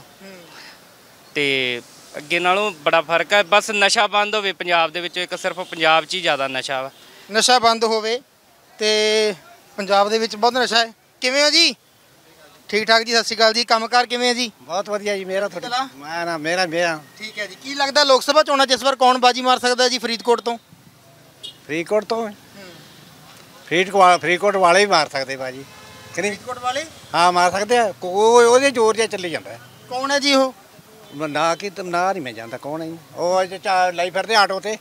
ਤੇ ਅੱਗੇ ਨਾਲੋਂ ਬੜਾ ਫਰਕ ਹੈ। ਬਸ ਨਸ਼ਾ ਬੰਦ ਹੋਵੇ ਪੰਜਾਬ ਦੇ ਵਿੱਚ, ਇੱਕ ਸਿਰਫ ਪੰਜਾਬ 'ਚ ਹੀ ਜ਼ਿਆਦਾ ਨਸ਼ਾ ਵਾ। ਨਸ਼ਾ ਬੰਦ ਹੋਵੇ ਤੇ ਪੰਜਾਬ ਦੇ ਵਿੱਚ ਬਹੁਤ ਨਸ਼ਾ ਹੈ। ਕਿਵੇਂ ਹੋ ਜੀ? ਠੀਕ ਠਾਕ ਜੀ, ਸਤਿ ਸ਼੍ਰੀ ਅਕਾਲ ਜੀ। ਕੰਮਕਾਰ ਕਿਵੇਂ ਹੈ ਜੀ? ਬਹੁਤ ਵਧੀਆ ਜੀ। ਮੇਰਾ ਮੇਰਾ ਠੀਕ ਹੈ ਜੀ। ਕੀ ਲੱਗਦਾ ਲੋਕ ਸਭਾ ਚੋਣਾਂ 'ਚ ਇਸ ਵਾਰ ਕੌਣ ਬਾਜੀ ਮਾਰ ਸਕਦਾ ਜੀ ਫਰੀਦਕੋਟ ਤੋਂ? ਫਰੀਦਕੋਟ ਤੋਂ ਫਰੀਦਕੋਟ ਵਾਲੇ ਹੀ ਮਾਰ ਸਕਦੇ ਬਾਜੀ ਕਿ ਨਹੀਂ? ਫਰੀਦਕੋਟ ਵਾਲੇ ਹਾਂ ਮਾਰ ਸਕਦੇ ਆ। ਉਹਦੇ ਜ਼ੋਰ ਜਿਹਾ ਚੱਲੀ ਜਾਂਦਾ। ਕੌਣ ਹੈ ਜੀ ਉਹ? ਨਾ ਨਹੀਂ ਮੈਂ ਜਾਣਦਾ ਕੌਣ ਹੈ ਜੀ। ਉਹ ਲਾਈ ਫਿਰਦੇ ਆਟੋ ਤੇ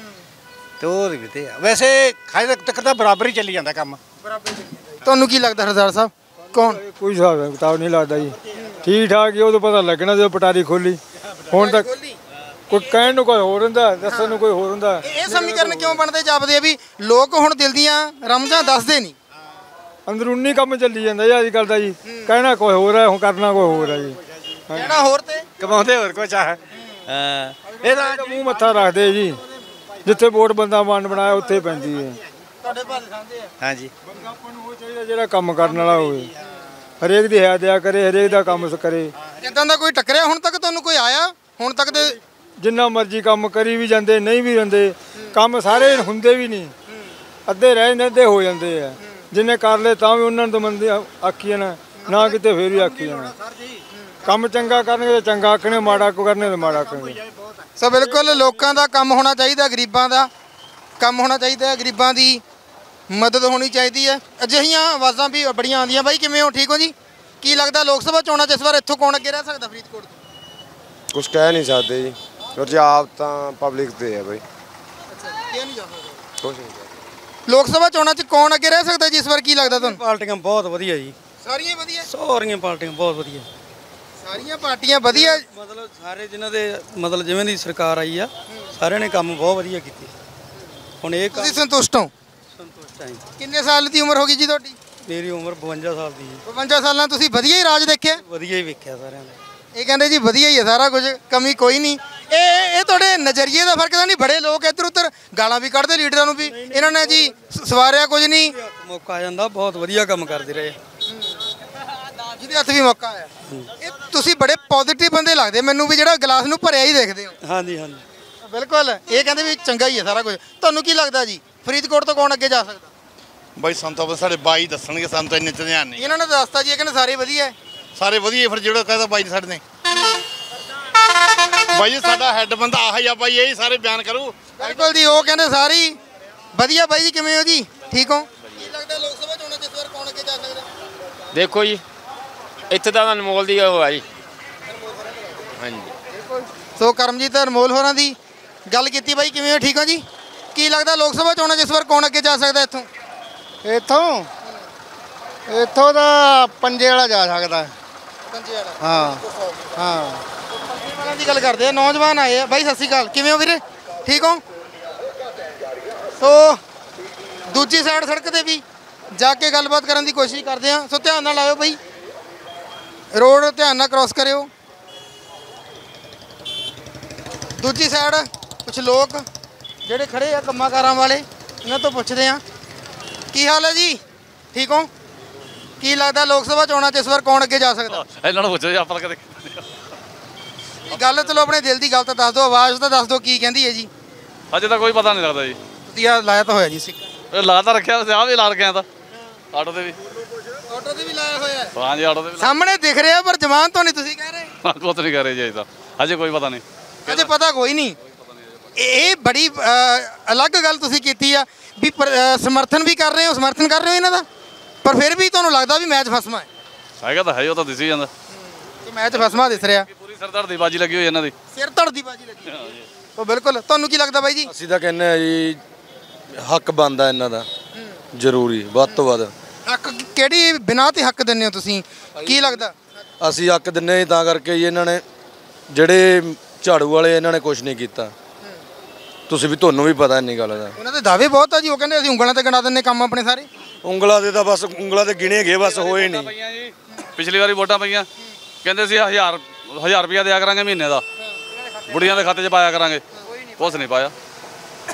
ਉਹ ਵੀ ਤੇ ਵੈਸੇ ਖਾਏ ਤੱਕ ਤਾਂ ਬਰਾਬਰ ਹੀ ਚੱਲੀ ਜਾਂਦਾ ਕੰਮ। ਤੁਹਾਨੂੰ ਕੀ ਲੱਗਦਾ ਸਰਦਾਰ ਸਾਹਿਬ ਕੌਣ? ਕੋਈ ਹਿਸਾਬ ਕਿਤਾਬ ਨਹੀਂ ਲੱਗਦਾ ਜੀ। ਠੀਕ ਠਾਕ ਹੀ ਉਦੋਂ ਪਤਾ ਲੱਗਣਾ ਜਦੋਂ ਪਟਾਰੀ ਖੋਲੀ। ਹੁਣ ਤੱਕ ਕੋਈ ਕਹਿਣ ਨੂੰ ਕੋਈ ਹੋਰ ਹੁੰਦਾ, ਦੱਸਣ ਨੂੰ ਕੋਈ ਹੋਰ ਹੁੰਦਾ। ਇਹ ਸਮੀਕਰਨ ਕਿਉਂ ਬਣਦੇ ਜਾਪਦੇ ਆ ਵੀ ਲੋਕ ਹੁਣ ਦਿਲ ਦੀਆਂ ਰਮਜ਼ਾਂ ਦੱਸਦੇ ਨਹੀਂ? ਅੰਦਰੂਨੀ ਕੰਮ ਚੱਲੀ ਜਾਂਦਾ ਜੀ ਅੱਜ ਕੱਲ੍ਹ ਦਾ ਜੀ। ਕਹਿਣਾ ਕੋਈ ਹੋਰ ਹੈ, ਹੁਣ ਕਰਨਾ ਕੋਈ ਹੋਰ ਹੈ ਜੀ। ਕਹਿਣਾ ਹੋਰ ਤੇ ਕਮਾਉਂਦੇ ਹੋਰ ਕੁਛ ਆ। ਇਹ ਤਾਂ ਮੂੰਹ ਮੱਥਾ ਰੱਖਦੇ ਜੀ। ਜਿੱਥੇ ਵੋਟ ਬੰਦਾ ਮਨ ਬਣਾਇਆ ਉੱਥੇ ਪੈਂਦੀ ਹੈ। ਤੁਹਾਡੇ ਭਾਲੇ ਸਾਂਝੇ ਆ। ਹਾਂਜੀ। ਆਪਾਂ ਨੂੰ ਉਹ ਚਾਹੀਦਾ ਜਿਹੜਾ ਕੰਮ ਕਰਨ ਵਾਲਾ ਹੋਵੇ, ਹਰੇਕ ਦੀ ਹੈ ਦਿਆ ਕਰੇ, ਹਰੇਕ ਦਾ ਕੰਮ ਕਰੇ। ਇਦਾਂ ਦਾ ਕੋਈ ਟੱਕਰਿਆ ਹੁਣ ਤੱਕ? ਤੁਹਾਨੂੰ ਕੋਈ ਆਇਆ ਹੁਣ ਤੱਕ? ਦੇ ਜਿੰਨਾ ਮਰਜ਼ੀ ਕੰਮ ਕਰੀ ਵੀ ਜਾਂਦੇ, ਨਹੀਂ ਵੀ ਜਾਂਦੇ ਕੰਮ, ਸਾਰੇ ਹੁੰਦੇ ਵੀ ਨਹੀਂ, ਅੱਧੇ ਰਹਿ ਜਾਂਦੇ, ਅੱਧੇ ਹੋ ਜਾਂਦੇ ਆ। ਜਿੰਨੇ ਕਰ ਲਏ ਤਾਂ ਵੀ ਉਹਨਾਂ ਨੂੰ ਤਾਂ ਮੰਨਦੇ ਆਖੀ ਜਾਣਾ, ਨਾ ਕਿਤੇ ਫੇਰ ਵੀ ਆਖੀ ਜਾਣਾ। ਕੰਮ ਚੰਗਾ ਕਰਨਗੇ ਤਾਂ ਚੰਗਾ ਆਖਣੇ, ਮਾੜਾ ਕਰਨੇ ਤਾਂ ਮਾੜਾ ਆਖਣਗੇ। ਸੋ ਬਿਲਕੁਲ ਲੋਕਾਂ ਦਾ ਕੰਮ ਹੋਣਾ ਚਾਹੀਦਾ, ਗਰੀਬਾਂ ਦਾ ਕੰਮ ਹੋਣਾ ਚਾਹੀਦਾ, ਗਰੀਬਾਂ ਦੀ ਮਦਦ ਹੋਣੀ ਚਾਹੀਦੀ ਹੈ। ਅਜਿਹੀਆਂ ਆਵਾਜ਼ਾਂ ਵੀ ਬੜੀਆਂ ਆਉਂਦੀਆਂ। ਬਾਈ ਕਿਵੇਂ ਹੋ? ਠੀਕ ਹੋ ਜੀ? ਕੀ ਲੱਗਦਾ ਲੋਕ ਸਭਾ ਚੋਣਾਂ 'ਚ ਇਸ ਵਾਰ ਇੱਥੋਂ ਕੌਣ ਅੱਗੇ ਰਹਿ ਸਕਦਾ ਫਰੀਦਕੋਟ ਤੋਂ? ਕੁਝ ਕਹਿ ਨਹੀਂ ਸਕਦੇ ਜੀ, ਕਿਉਂਕਿ ਆਪ ਤਾਂ ਪਬਲਿਕ ਤੇ ਹੈ ਬਾਈ। ਕੀ ਨਹੀਂ ਜਾ ਸਕਦਾ ਕੁਝ ਨਹੀਂ। ਲੋਕ ਸਭਾ ਚੋਣਾਂ 'ਚ ਕੌਣ ਅੱਗੇ ਰਹਿ ਸਕਦਾ ਜੀ ਇਸ ਵਾਰ? ਕੀ ਲੱਗਦਾ ਤੁਹਾਨੂੰ? ਪਾਰਟੀਆਂ ਬਹੁਤ ਵਧੀਆ ਜੀ। ਸਾਰੀਆਂ ਵਧੀਆ? ਸਾਰੀਆਂ ਪਾਰਟੀਆਂ ਬਹੁਤ ਵਧੀਆ। ਸਾਰੀਆਂ ਪਾਰਟੀਆਂ ਵਧੀਆ ਮਤਲਬ ਸਾਰੇ ਜਿਨ੍ਹਾਂ ਦੇ ਮਤਲਬ ਜਿਵੇਂ ਦੀ ਸਰਕਾਰ ਆਈ ਆ, ਸਾਰਿਆਂ ਨੇ ਕੰਮ ਬਹੁਤ ਵਧੀਆ ਕੀਤੇ। ਹੁਣ ਇਹ ਤੁਸੀਂ ਸੰਤੁਸ਼ਟ ਹੋ? ਸੰਤੁਸ਼ਟ ਹਾਂ ਜੀ। ਕਿੰਨੇ ਸਾਲ ਦੀ ਉਮਰ ਹੋ ਗਈ ਜੀ ਤੁਹਾਡੀ? ਮੇਰੀ ਉਮਰ 52 ਸਾਲ ਦੀ ਜੀ। 52 ਸਾਲਾਂ ਤੁਸੀਂ ਵਧੀਆ ਹੀ ਰਾਜ ਦੇਖਿਆ? ਵਧੀਆ ਹੀ ਵੇਖਿਆ ਸਾਰਿਆਂ ਦਾ। ਇਹ ਕਹਿੰਦੇ ਜੀ ਵਧੀਆ ਹੀ ਹੈ ਸਾਰਾ ਕੁਝ, ਕਮੀ ਕੋਈ ਨਹੀਂ। ਇਹ ਤੁਹਾਡੇ ਨਜ਼ਰੀਏ ਦਾ ਫਰਕ ਤਾਂ ਨਹੀਂ? ਬੜੇ ਲੋਕ ਇੱਧਰ ਉੱਧਰ ਗਾਲਾਂ ਵੀ ਕੱਢਦੇ ਲੀਡਰਾਂ ਨੂੰ ਵੀ ਇਹਨਾਂ ਨੇ ਜੀ ਸਵਾਰਿਆ ਕੁਝ ਨਹੀਂ। ਮੌਕਾ ਆ ਜਾਂਦਾ, ਬਹੁਤ ਵਧੀਆ ਕੰਮ ਕਰਦੇ ਰਹੇ। ਜਿਹਦੇ ਹੱਥ ਵੀ ਮੌਕਾ ਆਇਆ। ਇਹ ਤੁਸੀਂ ਬੜੇ ਪੋਜ਼ਿਟਿਵ ਬੰਦੇ ਲੱਗਦੇ ਮੈਨੂੰ ਵੀ, ਜਿਹੜਾ ਗਲਾਸ ਨੂੰ ਭਰਿਆ ਹੀ ਦੇਖਦੇ ਹੋ। ਹਾਂਜੀ ਹਾਂਜੀ ਬਿਲਕੁਲ। ਇਹ ਕਹਿੰਦੇ ਵੀ ਚੰਗਾ ਹੀ ਹੈ ਸਾਰਾ ਕੁਝ। ਤੁਹਾਨੂੰ ਕੀ ਲੱਗਦਾ ਜੀ ਫਰੀਦਕੋਟ ਤੋਂ ਕੌਣ ਅੱਗੇ ਜਾ ਸਕਦਾ? ਬਾਈ ਸਾਨੂੰ ਤਾਂ ਸਾਡੇ ਬਾਈ ਦੱਸਣਗੇ, ਸਾਨੂੰ ਤਾਂ ਇੰਨੇ ਤੇ ਧਿਆਨ ਨਹੀਂ। ਇਹਨਾਂ ਨੇ ਦੱਸਤਾ ਜੀ, ਇਹ ਕਹਿੰਦੇ ਸਾਰੇ ਵਧੀਆ ਹੈ। ਸਾਰੇ ਵਧੀਆ, ਫਿਰ ਜਿਹੜਾ ਕਹਿੰਦਾ ਬਾਈ ਨੇ ਸਾਡੇ ਨੇ ਬਾਈ ਜੀ ਸਾਡਾ ਹੈੱਡ ਬੰਦਾ ਆਹ ਹੀ ਆ ਬਾਈ, ਇਹੀ ਸਾਰੇ ਬਿਆਨ ਕਰੂ। ਬਿਲਕੁਲ ਜੀ, ਉਹ ਕਹਿੰਦੇ ਸਾਰੀ ਵਧੀਆ। ਬਾਈ ਜੀ ਕਿਵੇਂ ਹੋ ਜੀ? ਠੀਕ ਹੋ? ਕੀ ਲੱਗਦਾ ਲੋਕ ਸਭਾ ਚੋਣਾਂ 'ਚ ਇਸ ਵਾਰ ਕੌਣ ਅੱਗੇ ਜਾ ਸਕਦਾ? ਦੇਖੋ ਜੀ ਇੱਥੇ ਤਾਂ ਅਨਮੋਲ ਦੀ ਉਹ ਆ ਜੀ। ਹਾਂਜੀ। ਸੋ ਕਰਮਜੀਤ ਅਨਮੋਲ ਹੋਰਾਂ ਦੀ ਗੱਲ ਕੀਤੀ। ਬਾਈ ਕਿਵੇਂ ਹੋ? ਠੀਕ ਹੋ ਜੀ? ਕੀ ਲੱਗਦਾ ਲੋਕ ਸਭਾ ਚੋਣਾਂ 'ਚ ਇਸ ਵਾਰ ਕੌਣ ਅੱਗੇ ਜਾ ਸਕਦਾ ਇੱਥੋਂ? ਇੱਥੋਂ ਦਾ ਪੰਜੇ ਵਾਲਾ ਜਾ ਸਕਦਾ। ਪੰਜੇ ਵਾਲਾ? ਹਾਂ ਹਾਂ। ਵਾਲਿਆਂ ਦੀ ਗੱਲ ਕਰਦੇ ਆ, ਨੌਜਵਾਨ ਆਏ ਆ। ਬਾਈ ਸਤਿ ਸ਼੍ਰੀ ਅਕਾਲ, ਕਿਵੇਂ ਹੋ ਵੀਰੇ? ਠੀਕ ਹੋ? ਸੋ ਦੂਜੀ ਸਾਈਡ ਸੜਕ ਤੇ ਵੀ ਜਾ ਕੇ ਗੱਲਬਾਤ ਕਰਨ ਦੀ ਕੋਸ਼ਿਸ਼ ਕਰਦੇ ਆ। ਸੋ ਧਿਆਨ ਨਾਲ ਆਇਓ ਬਾਈ, ਰੋਡ ਧਿਆਨ ਨਾਲ ਕ੍ਰਾਸ ਕਰਿਓ। ਦੂਜੀ ਸਾਈਡ ਕੁਝ ਲੋਕ ਜਿਹੜੇ ਖੜੇ ਆ ਕੰਮਾਂ ਕਾਰਾਂ ਵਾਲੇ, ਇਹਨਾਂ ਤੋਂ ਪੁੱਛਦੇ ਆ ਕੀ ਹਾਲ ਹੈ ਜੀ? ਠੀਕ ਹੋ? ਕੀ ਲੱਗਦਾ ਲੋਕ ਸਭਾ ਚੋਣਾਂ 'ਚ ਇਸ ਵਾਰ ਕੌਣ ਅੱਗੇ ਜਾ ਸਕਦਾ? ਇਹਨਾਂ ਨੂੰ ਪੁੱਛੋ ਜੀ, ਆਪਾਂ ਕਦੇ ਗੱਲ ਚਲੋ ਆਪਣੇ ਦਿਲ ਦੀ ਗੱਲ ਤਾਂ ਦੱਸ ਦਿਓ, ਆਵਾਜ਼ ਤਾਂ ਦੱਸ ਦਿਓ ਕੀ ਕਹਿੰਦੀ ਹੈ ਜੀ। ਅਜੇ ਤਾਂ ਕੋਈ ਪਤਾ ਨਹੀਂ ਲੱਗਦਾ ਜੀ। ਤੁਸੀਂ ਆ ਲਾਇਆ ਤਾਂ ਹੋਇਆ ਜੀ ਸਿੱਕਾ? ਇਹ ਲਾ ਤਾਂ ਰੱਖਿਆ, ਆ ਵੀ ਲਾ ਰੱਖਿਆ ਤਾਂ ਆਟੋ ਤੇ ਵੀ। ਆਟੋ ਤੇ ਵੀ ਲਾਇਆ ਹੋਇਆ? ਹਾਂਜੀ ਆਟੋ ਤੇ ਵੀ ਸਾਹਮਣੇ ਦਿਖ ਰਿਹਾ, ਪਰ ਜ਼ਮਾਨ ਤੋਂ ਨਹੀਂ ਤੁਸੀਂ ਕਹਿ ਰਹੇ? ਕੁਛ ਨਹੀਂ ਕਰ ਰਹੇ ਜੀ ਅਜੇ ਤਾਂ, ਅਜੇ ਕੋਈ ਪਤਾ ਨਹੀਂ। ਅਜੇ ਪਤਾ ਕੋਈ ਨਹੀਂ। ਇਹ ਬੜੀ ਅਲੱਗ ਗੱਲ ਤੁਸੀਂ ਕੀਤੀ ਆ ਵੀ ਸਮਰਥਨ ਵੀ ਕਰ ਰਹੇ ਹੋ, ਸਮਰਥਨ ਕਰ ਰਹੇ ਹੋ ਇਹਨਾਂ ਦਾ, ਪਰ ਫਿਰ ਵੀ ਤੁਹਾਨੂੰ ਲੱਗਦਾ ਵੀ ਮੈਚ ਫਸਮਾ ਹੈ? ਹੈਗਾ ਤਾਂ ਹੈ, ਉਹ ਤਾਂ ਦਿਸ ਹੀ ਜਾਂਦਾ। ਮੈਚ ਫਸਮਾ ਦਿਸ ਰਿਹਾ। ਪੂਰੀ ਸਿਰ ਦੀ ਬਾਜੀ ਲੱਗੀ ਹੋਈ ਇਹਨਾਂ ਦੀ। ਸਿਰ ਧੜ ਦੀ ਬਾਜੀ ਲੱਗੀ ਹੋਈ। ਉਹ ਬਿਲਕੁਲ। ਤੁਹਾਨੂੰ ਕੀ ਲੱਗਦਾ ਬਾਈ ਜੀ? ਅਸੀਂ ਤਾਂ ਕਹਿੰਦੇ ਆ ਜੀ ਹੱਕ ਬਣਦਾ ਇਹਨਾਂ ਦਾ, ਜ਼ਰੂਰੀ ਵੱਧ ਤੋਂ ਵੱਧ। ਹੱਕ ਕਿਹੜੀ ਬਿਨਾਂ ਤੇ ਹੱਕ ਦਿੰਦੇ ਹੋ ਤੁਸੀਂ? ਕੀ ਲੱਗਦਾ? ਅਸੀਂ ਹੱਕ ਦਿੰਦੇ ਜੀ ਤਾਂ ਕਰਕੇ ਜੀ, ਇਹਨਾਂ ਨੇ ਜਿਹੜੇ ਝਾੜੂ ਵਾਲੇ ਇਹਨਾਂ ਨੇ ਕੁਝ ਨਹੀਂ ਕੀਤਾ। ਤੁਸੀਂ ਵੀ, ਤੁਹਾਨੂੰ ਵੀ ਪਤਾ ਇੰਨੀ ਗੱਲ ਦਾ। ਉਹਨਾਂ ਦੇ ਦਾਅਵੇ ਬਹੁਤ ਆ ਜੀ, ਉਹ ਕਹਿੰਦੇ ਅਸੀਂ ਉਂਗਲਾਂ ਤੇ ਗਿਣਾ ਦਿੰਦੇ ਕੰਮ ਆਪਣੇ ਸਾਰੇ। ਉਂਗਲਾਂ ਦੇ ਤਾਂ ਬਸ ਉਂਗਲਾਂ ਤੇ ਗਿਣੇ ਗਏ, ਬਸ ਹੋਏ ਨਹੀਂ। ਪਿਛਲੀ ਵਾਰੀ ਵੋਟਾਂ ਪਈਆਂ, ਕਹਿੰਦੇ ਸੀ 1000 ਰੁਪਇਆ ਦਿਆ ਕਰਾਂਗੇ ਮਹੀਨੇ ਦਾ, ਬੁੜੀਆਂ ਦੇ ਖਾਤੇ 'ਚ ਪਾਇਆ ਕਰਾਂਗੇ, ਕੁਛ ਨਹੀਂ ਪਾਇਆ। ਘਰ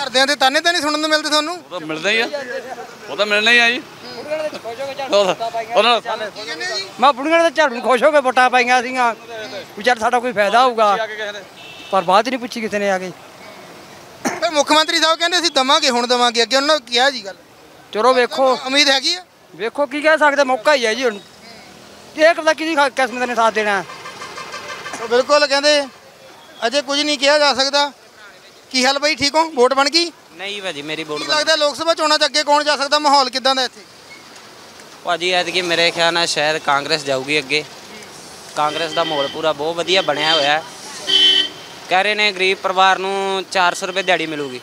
ਘਰਦਿਆਂ ਦੇ ਤਾਨੇ ਤਾਂ ਨਹੀਂ ਸੁਣਨ ਨੂੰ ਮਿਲਦੇ ਤੁਹਾਨੂੰ? ਉਹ ਤਾਂ ਮਿਲਦਾ ਹੀ ਆ, ਉਹ ਤਾਂ ਮਿਲਣਾ ਹੀ ਆ ਜੀ। ਉਹਨਾਂ ਮੈਂ ਬੁੜੀਆਂ ਦੇ ਝਾੜੂ ਨੂੰ ਖੁਸ਼ ਹੋ ਕੇ ਵੋਟਾਂ ਪਾਈਆਂ ਸੀਗੀਆਂ ਵੀ ਚੱਲ ਸਾਡਾ ਕੋਈ ਫਾਇਦਾ ਹੋਊਗਾ, ਪਰ ਬਾਅਦ ਨਹੀਂ ਪੁੱਛੀ ਕਿਸੇ ਨੇ ਆ ਕੇ। ਫਿਰ ਮੁੱਖ ਮੰਤਰੀ ਸਾਹਿਬ ਕਹਿੰਦੇ ਅਸੀਂ ਦਵਾਂਗੇ, ਹੁਣ ਦਵਾਂਗੇ, ਅੱਗੇ ਉਹਨਾਂ ਨੇ ਕਿਹਾ ਜੀ ਗੱਲ। ਚਲੋ ਵੇਖੋ, ਉਮੀਦ ਹੈਗੀ ਆ? ਵੇਖੋ ਕੀ ਕਹਿ ਸਕਦੇ, ਮੌਕਾ ਹੀ ਹੈ ਜੀ ਹੁਣ। ਇਹ ਪਤਾ ਕਿਹਦੀ ਕਿਸਮਤ ਨੇ ਸਾਥ ਦੇਣਾ। ਬਿਲਕੁਲ ਕਹਿੰਦੇ ਅਜੇ ਕੁਝ ਨਹੀਂ ਕਿਹਾ ਜਾ ਸਕਦਾ। ਕੀ ਹਾਲ ਬਾਈ, ਠੀਕ ਹੋ? ਵੋਟ ਬਣ ਗਈ? ਨਹੀਂ ਭਾਜੀ ਮੇਰੀ ਵੋਟ ਕੀ ਲੱਗਦਾ ਲੋਕ ਸਭਾ ਚੋਣਾਂ 'ਚ ਅੱਗੇ ਕੌਣ ਜਾ ਸਕਦਾ? ਮਾਹੌਲ ਕਿਦਾਂ ਦਾ ਇੱਥੇ? ਭਾਜੀ ਐਤਕੀ ਮੇਰੇ ਖਿਆਲ ਨਾਲ ਸ਼ਾਇਦ ਕਾਂਗਰਸ ਜਾਊਗੀ ਅੱਗੇ। ਕਾਂਗਰਸ ਦਾ ਮਾਹੌਲ ਪੂਰਾ ਬਹੁਤ ਵਧੀਆ ਬਣਿਆ ਹੋਇਆ ਹੈ। ਕਹਿ ਰਹੇ ਨੇ ਗਰੀਬ ਪਰਿਵਾਰ ਨੂੰ 400 ਰੁਪਏ ਦਿਹਾੜੀ ਮਿਲੂਗੀ,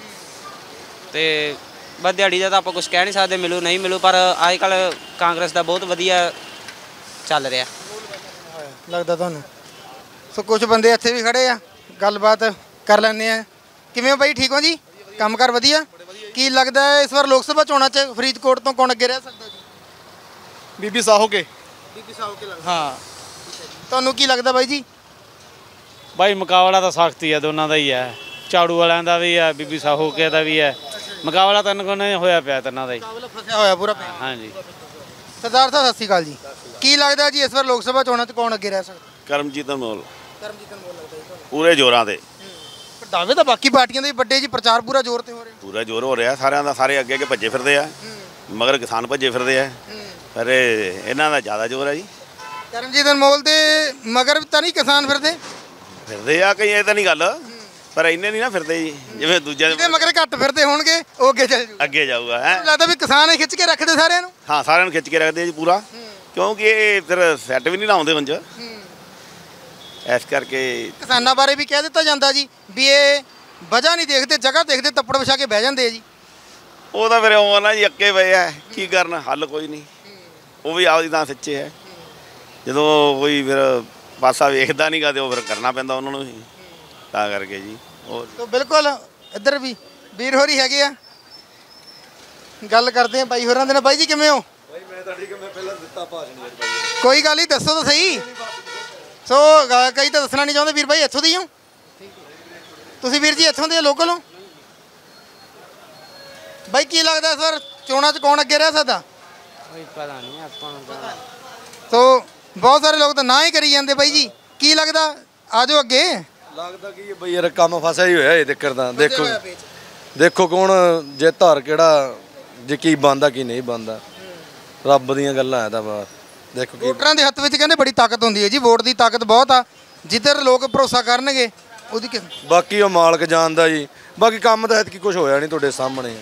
ਤੇ ਬਸ ਦਿਹਾੜੀ ਦਾ ਤਾਂ ਆਪਾਂ ਕੁਝ ਕਹਿ ਨਹੀਂ ਸਕਦੇ ਮਿਲੂ ਨਹੀਂ ਮਿਲੂ, ਪਰ ਅੱਜ ਕੱਲ੍ਹ ਕਾਂਗਰਸ ਦਾ ਬਹੁਤ ਵਧੀਆ ਚੱਲ ਰਿਹਾ ਲੱਗਦਾ ਤੁਹਾਨੂੰ। ਸੋ ਕੁਝ ਬੰਦੇ ਇੱਥੇ ਵੀ ਖੜੇ ਆ, ਗੱਲਬਾਤ ਕਰ ਲੈਂਦੇ ਆ। ਕਿਵੇਂ ਹੋ ਬਾਈ, ਠੀਕ ਹੋ ਜੀ? ਕੰਮਕਾਰ ਵਧੀਆ? ਕੀ ਲੱਗਦਾ ਹੈ ਇਸ ਵਾਰ ਲੋਕ ਸਭਾ ਚੋਣਾਂ 'ਚ ਫਰੀਦਕੋਟ ਤੋਂ ਕੌਣ ਅੱਗੇ ਰਹਿ ਸਕਦਾ ਜੀ? ਬੀਬੀ ਸਾਹੋਕੇ। ਬੀਬੀ ਸਾਹੋਕੇ ਲੱਗਦਾ? ਹਾਂ। ਤੁਹਾਨੂੰ ਕੀ ਲੱਗਦਾ ਬਾਈ ਜੀ? ਬਾਈ ਮੁਕਾਬਲਾ ਤਾਂ ਸਖਤ ਹੀ ਆ, ਦੋਨਾਂ ਦਾ ਹੀ ਹੈ। ਝਾੜੂ ਵਾਲਿਆਂ ਦਾ ਵੀ ਹੈ, ਬੀਬੀ ਸਾਹੋਕੇ ਦਾ ਵੀ ਹੈ। ਮੁਕਾਬਲਾ ਤਿੰਨ ਕੋਨੇ ਹੋਇਆ ਪਿਆ ਤਿੰਨਾਂ ਦਾ ਹੀ। ਮੁਕਾਬਲਾ ਫਸਿਆ ਹੋਇਆ ਪੂਰਾ ਪਿਆ। ਹਾਂਜੀ। ਸਰਦਾਰ ਸਾਹਿਬ ਸਤਿ ਸ਼੍ਰੀ ਅਕਾਲ ਜੀ। ਕੀ ਲੱਗਦਾ ਜੀ ਇਸ ਵਾਰ ਲੋਕ ਸਭਾ ਚੋਣਾਂ 'ਚ ਕੌਣ ਅੱਗੇ ਰਹਿ ਸਕਦਾ? ਕਰਮਜੀਤ ਅਨਮੋਲ। ਕਰਮਜੀਤ ਅਨਮੋਲ ਲੱਗਦਾ ਜੀ ਤੁਹਾਨੂੰ? ਪੂਰੇ ਜ਼ੋਰਾਂ ਤੇ। ਦਾਅਵੇ ਤਾਂ ਬਾਕੀ ਪਾਰਟੀਆਂ ਦੇ ਵੀ ਵੱਡੇ ਜੀ, ਪ੍ਰਚਾਰ ਪੂਰਾ ਜ਼ੋਰ ਤੇ ਹੋ ਰਿਹਾ। ਪੂਰਾ ਜ਼ੋਰ ਹੋ ਰਿਹਾ ਸਾਰਿਆਂ ਦਾ, ਸਾਰੇ ਅੱਗੇ ਅੱਗੇ ਭੱਜੇ ਫਿਰਦੇ ਆ, ਮਗਰ ਕਿਸਾਨ ਭੱਜੇ ਫਿਰਦੇ ਆ, ਪਰ ਇਹਨਾਂ ਦਾ ਜ਼ਿਆਦਾ ਜ਼ੋਰ ਹੈ ਜੀ। ਕਰਮਜੀਤ ਅਨਮੋਲ ਦੇ ਮਗਰ ਤਾਂ ਨਹੀਂ ਕਿਸਾਨ ਫਿਰਦੇ ਆ ਕਈ, ਇਹ ਤਾਂ ਨਹੀਂ ਗੱਲ, ਪਰ ਇੰਨੇ ਨਹੀਂ ਨਾ ਫਿਰਦੇ ਜੀ ਜਿਵੇਂ ਦੂਜਿਆਂ ਦੇ ਮਗਰ ਘੱਟ ਫਿਰਦੇ ਹੋਣਗੇ, ਉਹ ਅੱਗੇ ਚੱਲ ਜੂ, ਅੱਗੇ ਜਾਊਗਾ। ਹੈ ਲੱਗਦਾ ਵੀ ਕਿਸਾਨ ਹੀ ਖਿੱਚ ਕੇ ਰੱਖਦੇ ਸਾਰਿਆਂ ਨੂੰ। ਹਾਂ, ਸਾਰਿਆਂ ਨੂੰ ਖਿੱਚ ਕੇ ਰੱਖਦੇ ਜੀ ਪੂਰਾ, ਕਿਉਂਕਿ ਇਹ ਫਿਰ ਸੈੱਟ ਵੀ ਨਹੀਂ ਲਾਉਂਦੇ ਉਂਝ, ਇਸ ਕਰਕੇ। ਕਿਸਾਨਾਂ ਬਾਰੇ ਵੀ ਕਹਿ ਦਿੱਤਾ ਜਾਂਦਾ ਜੀ ਵੀ ਇਹ ਵਜ੍ਹਾ ਨਹੀਂ ਦੇਖਦੇ, ਜਗ੍ਹਾ ਦੇਖਦੇ, ਤੱਪੜ ਵਿਛਾ ਕੇ ਬਹਿ ਜਾਂਦੇ ਆ ਜੀ। ਉਹ ਤਾਂ ਫਿਰ ਉਹ ਨਾ ਜੀ ਅੱਕੇ ਪਏ ਆ, ਕੀ ਕਰਨ, ਹੱਲ ਕੋਈ ਨਹੀਂ। ਉਹ ਵੀ ਆਪਦੀ ਤਾਂ ਸੱਚੇ ਹੈ, ਜਦੋਂ ਕੋਈ ਫਿਰ ਪਾਸਾ ਵੇਖਦਾ ਨਹੀਂ ਗਾ ਤੇ ਉਹ ਫਿਰ ਕਰਨਾ ਪੈਂਦਾ ਉਹਨਾਂ ਨੂੰ ਹੀ, ਤਾਂ ਕਰਕੇ ਜੀ। ਤਾਂ ਬਿਲਕੁਲ ਇੱਧਰ ਵੀ ਵੀਰ ਹੋਰੀ ਹੈਗੇ ਆ, ਗੱਲ ਕਰਦੇ ਆ ਬਾਈ ਹੋਰਾਂ ਦੇ ਨਾਲ। ਬਾਈ ਜੀ ਕਿਵੇਂ ਹੋ? ਬਾਈ ਮੈਂ ਤਾਂ ਠੀਕ, ਮੈਂ ਪਹਿਲਾਂ ਦਿੱਤਾ ਭਾਸ਼ਣ। ਕੋਈ ਗੱਲ ਨਹੀਂ, ਦੱਸੋ ਤਾਂ ਸਹੀ। ਸੋ ਕਈ ਤਾਂ ਦੱਸਣਾ ਨਹੀਂ ਚਾਹੁੰਦੇ। ਵੀਰ ਬਾਈ ਇੱਥੋਂ ਦੀ ਹੋ ਤੁਸੀਂ? ਵੀਰ ਜੀ ਇੱਥੋਂ ਦੇ ਲੋਕਲ ਹੋ? ਬਾਈ ਕੀ ਲੱਗਦਾ ਇਸ ਵਾਰ ਚੋਣਾਂ 'ਚ ਕੌਣ ਅੱਗੇ ਰਹਿ ਸਕਦਾ? ਕੋਈ ਪਤਾ ਨਹੀਂ ਆਪਾਂ ਨੂੰ ਤਾਂ। ਸੋ ਬਹੁਤ ਸਾਰੇ ਲੋਕ ਤਾਂ ਨਾ ਹੀ ਕਰੀ ਜਾਂਦੇ। ਬਾਈ ਜੀ ਕੀ ਲੱਗਦਾ, ਆ ਜਾਓ ਅੱਗੇ। ਲੱਗਦਾ ਕੀ ਹੈ ਬਈ ਯਾਰ, ਕੰਮ ਫਸਿਆ ਹੀ ਹੋਇਆ ਇਹ ਦਿੱਕਰ ਦਾ। ਦੇਖੋ ਕੌਣ ਜੇ ਧਾਰ ਕਿਹੜਾ, ਜੇ ਕੀ ਬਣਦਾ ਕੀ ਨਹੀਂ ਬਣਦਾ, ਰੱਬ ਦੀਆਂ ਗੱਲਾਂ ਹੈ ਤਾਂ ਬਾਤ। ਦੇਖੋ ਵੋਟਰਾਂ ਦੇ ਹੱਥ ਵਿੱਚ ਕਹਿੰਦੇ ਬੜੀ ਤਾਕਤ ਹੁੰਦੀ ਹੈ ਜੀ, ਵੋਟ ਦੀ ਤਾਕਤ ਬਹੁਤ ਆ। ਜਿੱਧਰ ਲੋਕ ਭਰੋਸਾ ਕਰਨਗੇ ਉਹਦੀ ਬਾਕੀ ਉਹ ਮਾਲਕ ਜਾਣਦਾ ਜੀ। ਬਾਕੀ ਕੰਮ ਤਾਂ ਐਤਕੀ ਕੁਝ ਹੋਇਆ ਨਹੀਂ, ਤੁਹਾਡੇ ਸਾਹਮਣੇ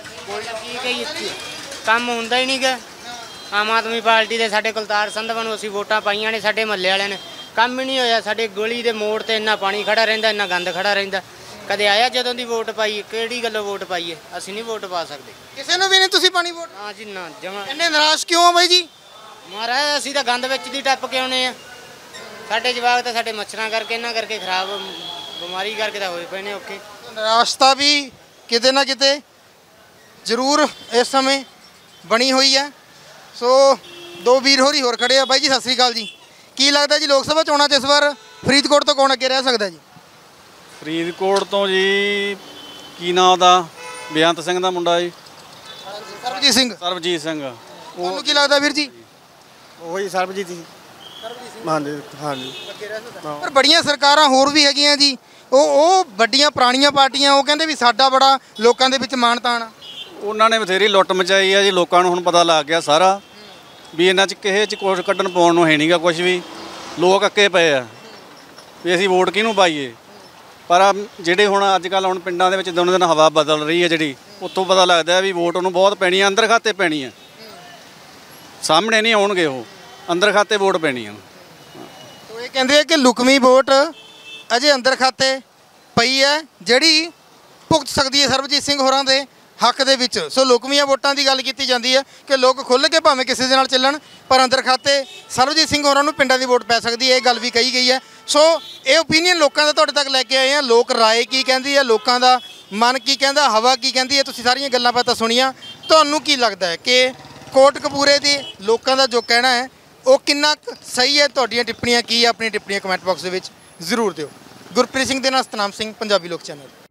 ਕੰਮ ਹੁੰਦਾ ਹੀ ਨਹੀਂ ਗਾ। ਆਮ ਆਦਮੀ ਪਾਰਟੀ ਦੇ ਸਾਡੇ ਕੁਲਤਾਰ ਸੰਧਵਾਂ ਨੂੰ ਅਸੀਂ ਵੋਟਾਂ ਪਾਈਆਂ ਨੇ, ਸਾਡੇ ਮਹੱਲੇ ਵਾਲਿਆਂ ਨੇ, ਕੰਮ ਹੀ ਨਹੀਂ ਹੋਇਆ। ਸਾਡੇ ਗਲੀ ਦੇ ਮੋੜ ਤੇ ਇੰਨਾ ਪਾਣੀ ਖੜਾ ਰਹਿੰਦਾ, ਇੰਨਾ ਗੰਦ ਖੜਾ ਰਹਿੰਦਾ। ਕਦੇ ਆਇਆ ਜਦੋਂ ਦੀ ਵੋਟ ਪਾਈ, ਕਿਹੜੀ ਗੱਲੋਂ ਵੋਟ ਪਾਈਏ? ਅਸੀਂ ਨਹੀਂ ਵੋਟ ਪਾ ਸਕਦੇ ਕਿਸੇ ਨੂੰ ਵੀ ਨਹੀਂ। ਤੁਸੀਂ ਪਾਣੀ ਵੋਟ? ਹਾਂ ਜੀ ਨਾ, ਜਮਾ। ਇੰਨੇ ਨਿਰਾਸ਼ ਕਿਉਂ ਆ ਬਾਈ ਜੀ? ਮਹਾਰਾਜ ਅਸੀਂ ਤਾਂ ਗੰਦ ਵਿੱਚ ਦੀ ਟੱਪ ਕੇ ਆਉਣੇ ਆ। ਸਾਡੇ ਜਵਾਕ ਤਾਂ ਸਾਡੇ ਮੱਛਰਾਂ ਕਰਕੇ, ਇਹਨਾਂ ਕਰਕੇ ਖਰਾਬ, ਬਿਮਾਰੀ ਕਰਕੇ ਤਾਂ ਹੋਏ ਪਏ ਨੇ ਔਖੇ। ਨਿਰਾਸ਼ਤਾ ਵੀ ਕਿਤੇ ਨਾ ਕਿਤੇ ਜ਼ਰੂਰ ਇਸ ਸਮੇਂ ਬਣੀ ਹੋਈ ਹੈ। ਸੋ ਦੋ ਵੀਰ ਹੋਰੀ ਹੋਰ ਖੜੇ ਆ। ਬਾਈ ਜੀ ਸਤਿ ਸ੍ਰੀ ਅਕਾਲ ਜੀ। ਕੀ ਲੱਗਦਾ ਜੀ ਲੋਕ ਸਭਾ ਚੋਣਾਂ 'ਚ ਇਸ ਵਾਰ ਫਰੀਦਕੋਟ ਤੋਂ ਕੌਣ ਅੱਗੇ ਰਹਿ ਸਕਦਾ ਜੀ? ਫਰੀਦਕੋਟ ਤੋਂ ਜੀ ਕੀ ਨਾਂ ਉਹਦਾ, ਬੇਅੰਤ ਸਿੰਘ ਦਾ ਮੁੰਡਾ ਜੀ, ਸਰਬਜੀਤ ਸਿੰਘ। ਸਰਬਜੀਤ ਸਿੰਘ। ਤੁਹਾਨੂੰ ਕੀ ਲੱਗਦਾ ਵੀਰ ਜੀ? ਉਹੀ ਸਰਬਜੀਤ ਜੀ। ਹਾਂਜੀ ਹਾਂਜੀ। ਪਰ ਬੜੀਆਂ ਸਰਕਾਰਾਂ ਹੋਰ ਵੀ ਹੈਗੀਆਂ ਜੀ, ਉਹ ਵੱਡੀਆਂ ਪੁਰਾਣੀਆਂ ਪਾਰਟੀਆਂ, ਉਹ ਕਹਿੰਦੇ ਵੀ ਸਾਡਾ ਬੜਾ ਲੋਕਾਂ ਦੇ ਵਿੱਚ ਮਾਣ ਤਾਣ ਆ। ਉਹਨਾਂ ਨੇ ਬਥੇਰੀ ਲੁੱਟ ਮਚਾਈ ਆ ਜੀ, ਲੋਕਾਂ ਨੂੰ ਹੁਣ ਪਤਾ ਲੱਗ ਗਿਆ ਸਾਰਾ ਵੀ ਇਹਨਾਂ 'ਚ ਕਿਸੇ 'ਚ ਕੁਛ ਕੱਢਣ ਪਾਉਣ ਨੂੰ ਹੈ ਨਹੀਂਗਾ ਕੁਛ ਵੀ। ਲੋਕ ਅੱਕੇ ਪਏ ਆ ਵੀ ਅਸੀਂ ਵੋਟ ਕਿਹਨੂੰ ਪਾਈਏ। ਪਰ ਜਿਹੜੇ ਹੁਣ ਅੱਜ ਕੱਲ੍ਹ ਹੁਣ ਪਿੰਡਾਂ ਦੇ ਵਿੱਚ ਦਿਨੋਂ ਦਿਨ ਹਵਾ ਬਦਲ ਰਹੀ ਹੈ ਜਿਹੜੀ, ਉੱਥੋਂ ਪਤਾ ਲੱਗਦਾ ਵੀ ਵੋਟ ਉਹਨੂੰ ਬਹੁਤ ਪੈਣੀ ਆ, ਅੰਦਰ ਖਾਤੇ ਪੈਣੀ ਆ, ਸਾਹਮਣੇ ਨਹੀਂ ਆਉਣਗੇ ਉਹ, ਅੰਦਰ ਖਾਤੇ ਵੋਟ ਪੈਣੀ ਆ। ਇਹ ਕਹਿੰਦੇ ਆ ਕਿ ਲੁਕਵੀਂ ਵੋਟ ਅਜੇ ਅੰਦਰ ਖਾਤੇ ਪਈ ਹੈ, ਜਿਹੜੀ ਭੁਗਤ ਸਕਦੀ ਹੈ ਸਰਬਜੀਤ ਸਿੰਘ ਹੋਰਾਂ ਦੇ ਹੱਕ ਦੇ ਵਿੱਚ। ਸੋ ਲੁਕਵੀਆਂ ਵੋਟਾਂ ਦੀ ਗੱਲ ਕੀਤੀ ਜਾਂਦੀ ਹੈ ਕਿ ਲੋਕ ਖੁੱਲ੍ਹ ਕੇ ਭਾਵੇਂ ਕਿਸੇ ਦੇ ਨਾਲ ਚੱਲਣ, ਪਰ ਅੰਦਰ ਖਾਤੇ ਸਰਬਜੀਤ ਸਿੰਘ ਹੋਰਾਂ ਨੂੰ ਪਿੰਡਾਂ ਦੀ ਵੋਟ ਪੈ ਸਕਦੀ ਹੈ। ਇਹ ਗੱਲ ਵੀ ਕਹੀ ਗਈ ਹੈ। ਸੋ ਇਹ ਓਪੀਨੀਅਨ ਲੋਕਾਂ ਦਾ ਤੁਹਾਡੇ ਤੱਕ ਲੈ ਕੇ ਆਏ ਆ। ਲੋਕ ਰਾਏ ਕੀ ਕਹਿੰਦੀ ਹੈ, ਲੋਕਾਂ ਦਾ ਮਨ ਕੀ ਕਹਿੰਦਾ, ਹਵਾ ਕੀ ਕਹਿੰਦੀ ਹੈ, ਤੁਸੀਂ ਸਾਰੀਆਂ ਗੱਲਾਂ ਬਾਤਾਂ ਸੁਣੀਆਂ। ਤੁਹਾਨੂੰ ਕੀ ਲੱਗਦਾ ਹੈ ਕਿ ਕੋਟਕਪੂਰੇ ਦੇ ਲੋਕਾਂ ਦਾ ਜੋ ਕਹਿਣਾ ਹੈ ਉਹ ਕਿੰਨਾ ਸਹੀ ਹੈ? ਤੁਹਾਡੀਆਂ ਟਿੱਪਣੀਆਂ ਕੀ ਹੈ? ਆਪਣੀਆਂ ਟਿੱਪਣੀਆਂ ਕਮੈਂਟ ਬਾਕਸ ਦੇ ਵਿੱਚ ਜ਼ਰੂਰ ਦਿਓ। ਗੁਰਪ੍ਰੀਤ ਸਿੰਘ ਦੇ ਨਾਲ ਸਤਨਾਮ ਸਿੰਘ, ਪੰਜਾਬੀ ਲੋਕ ਚੈਨਲ।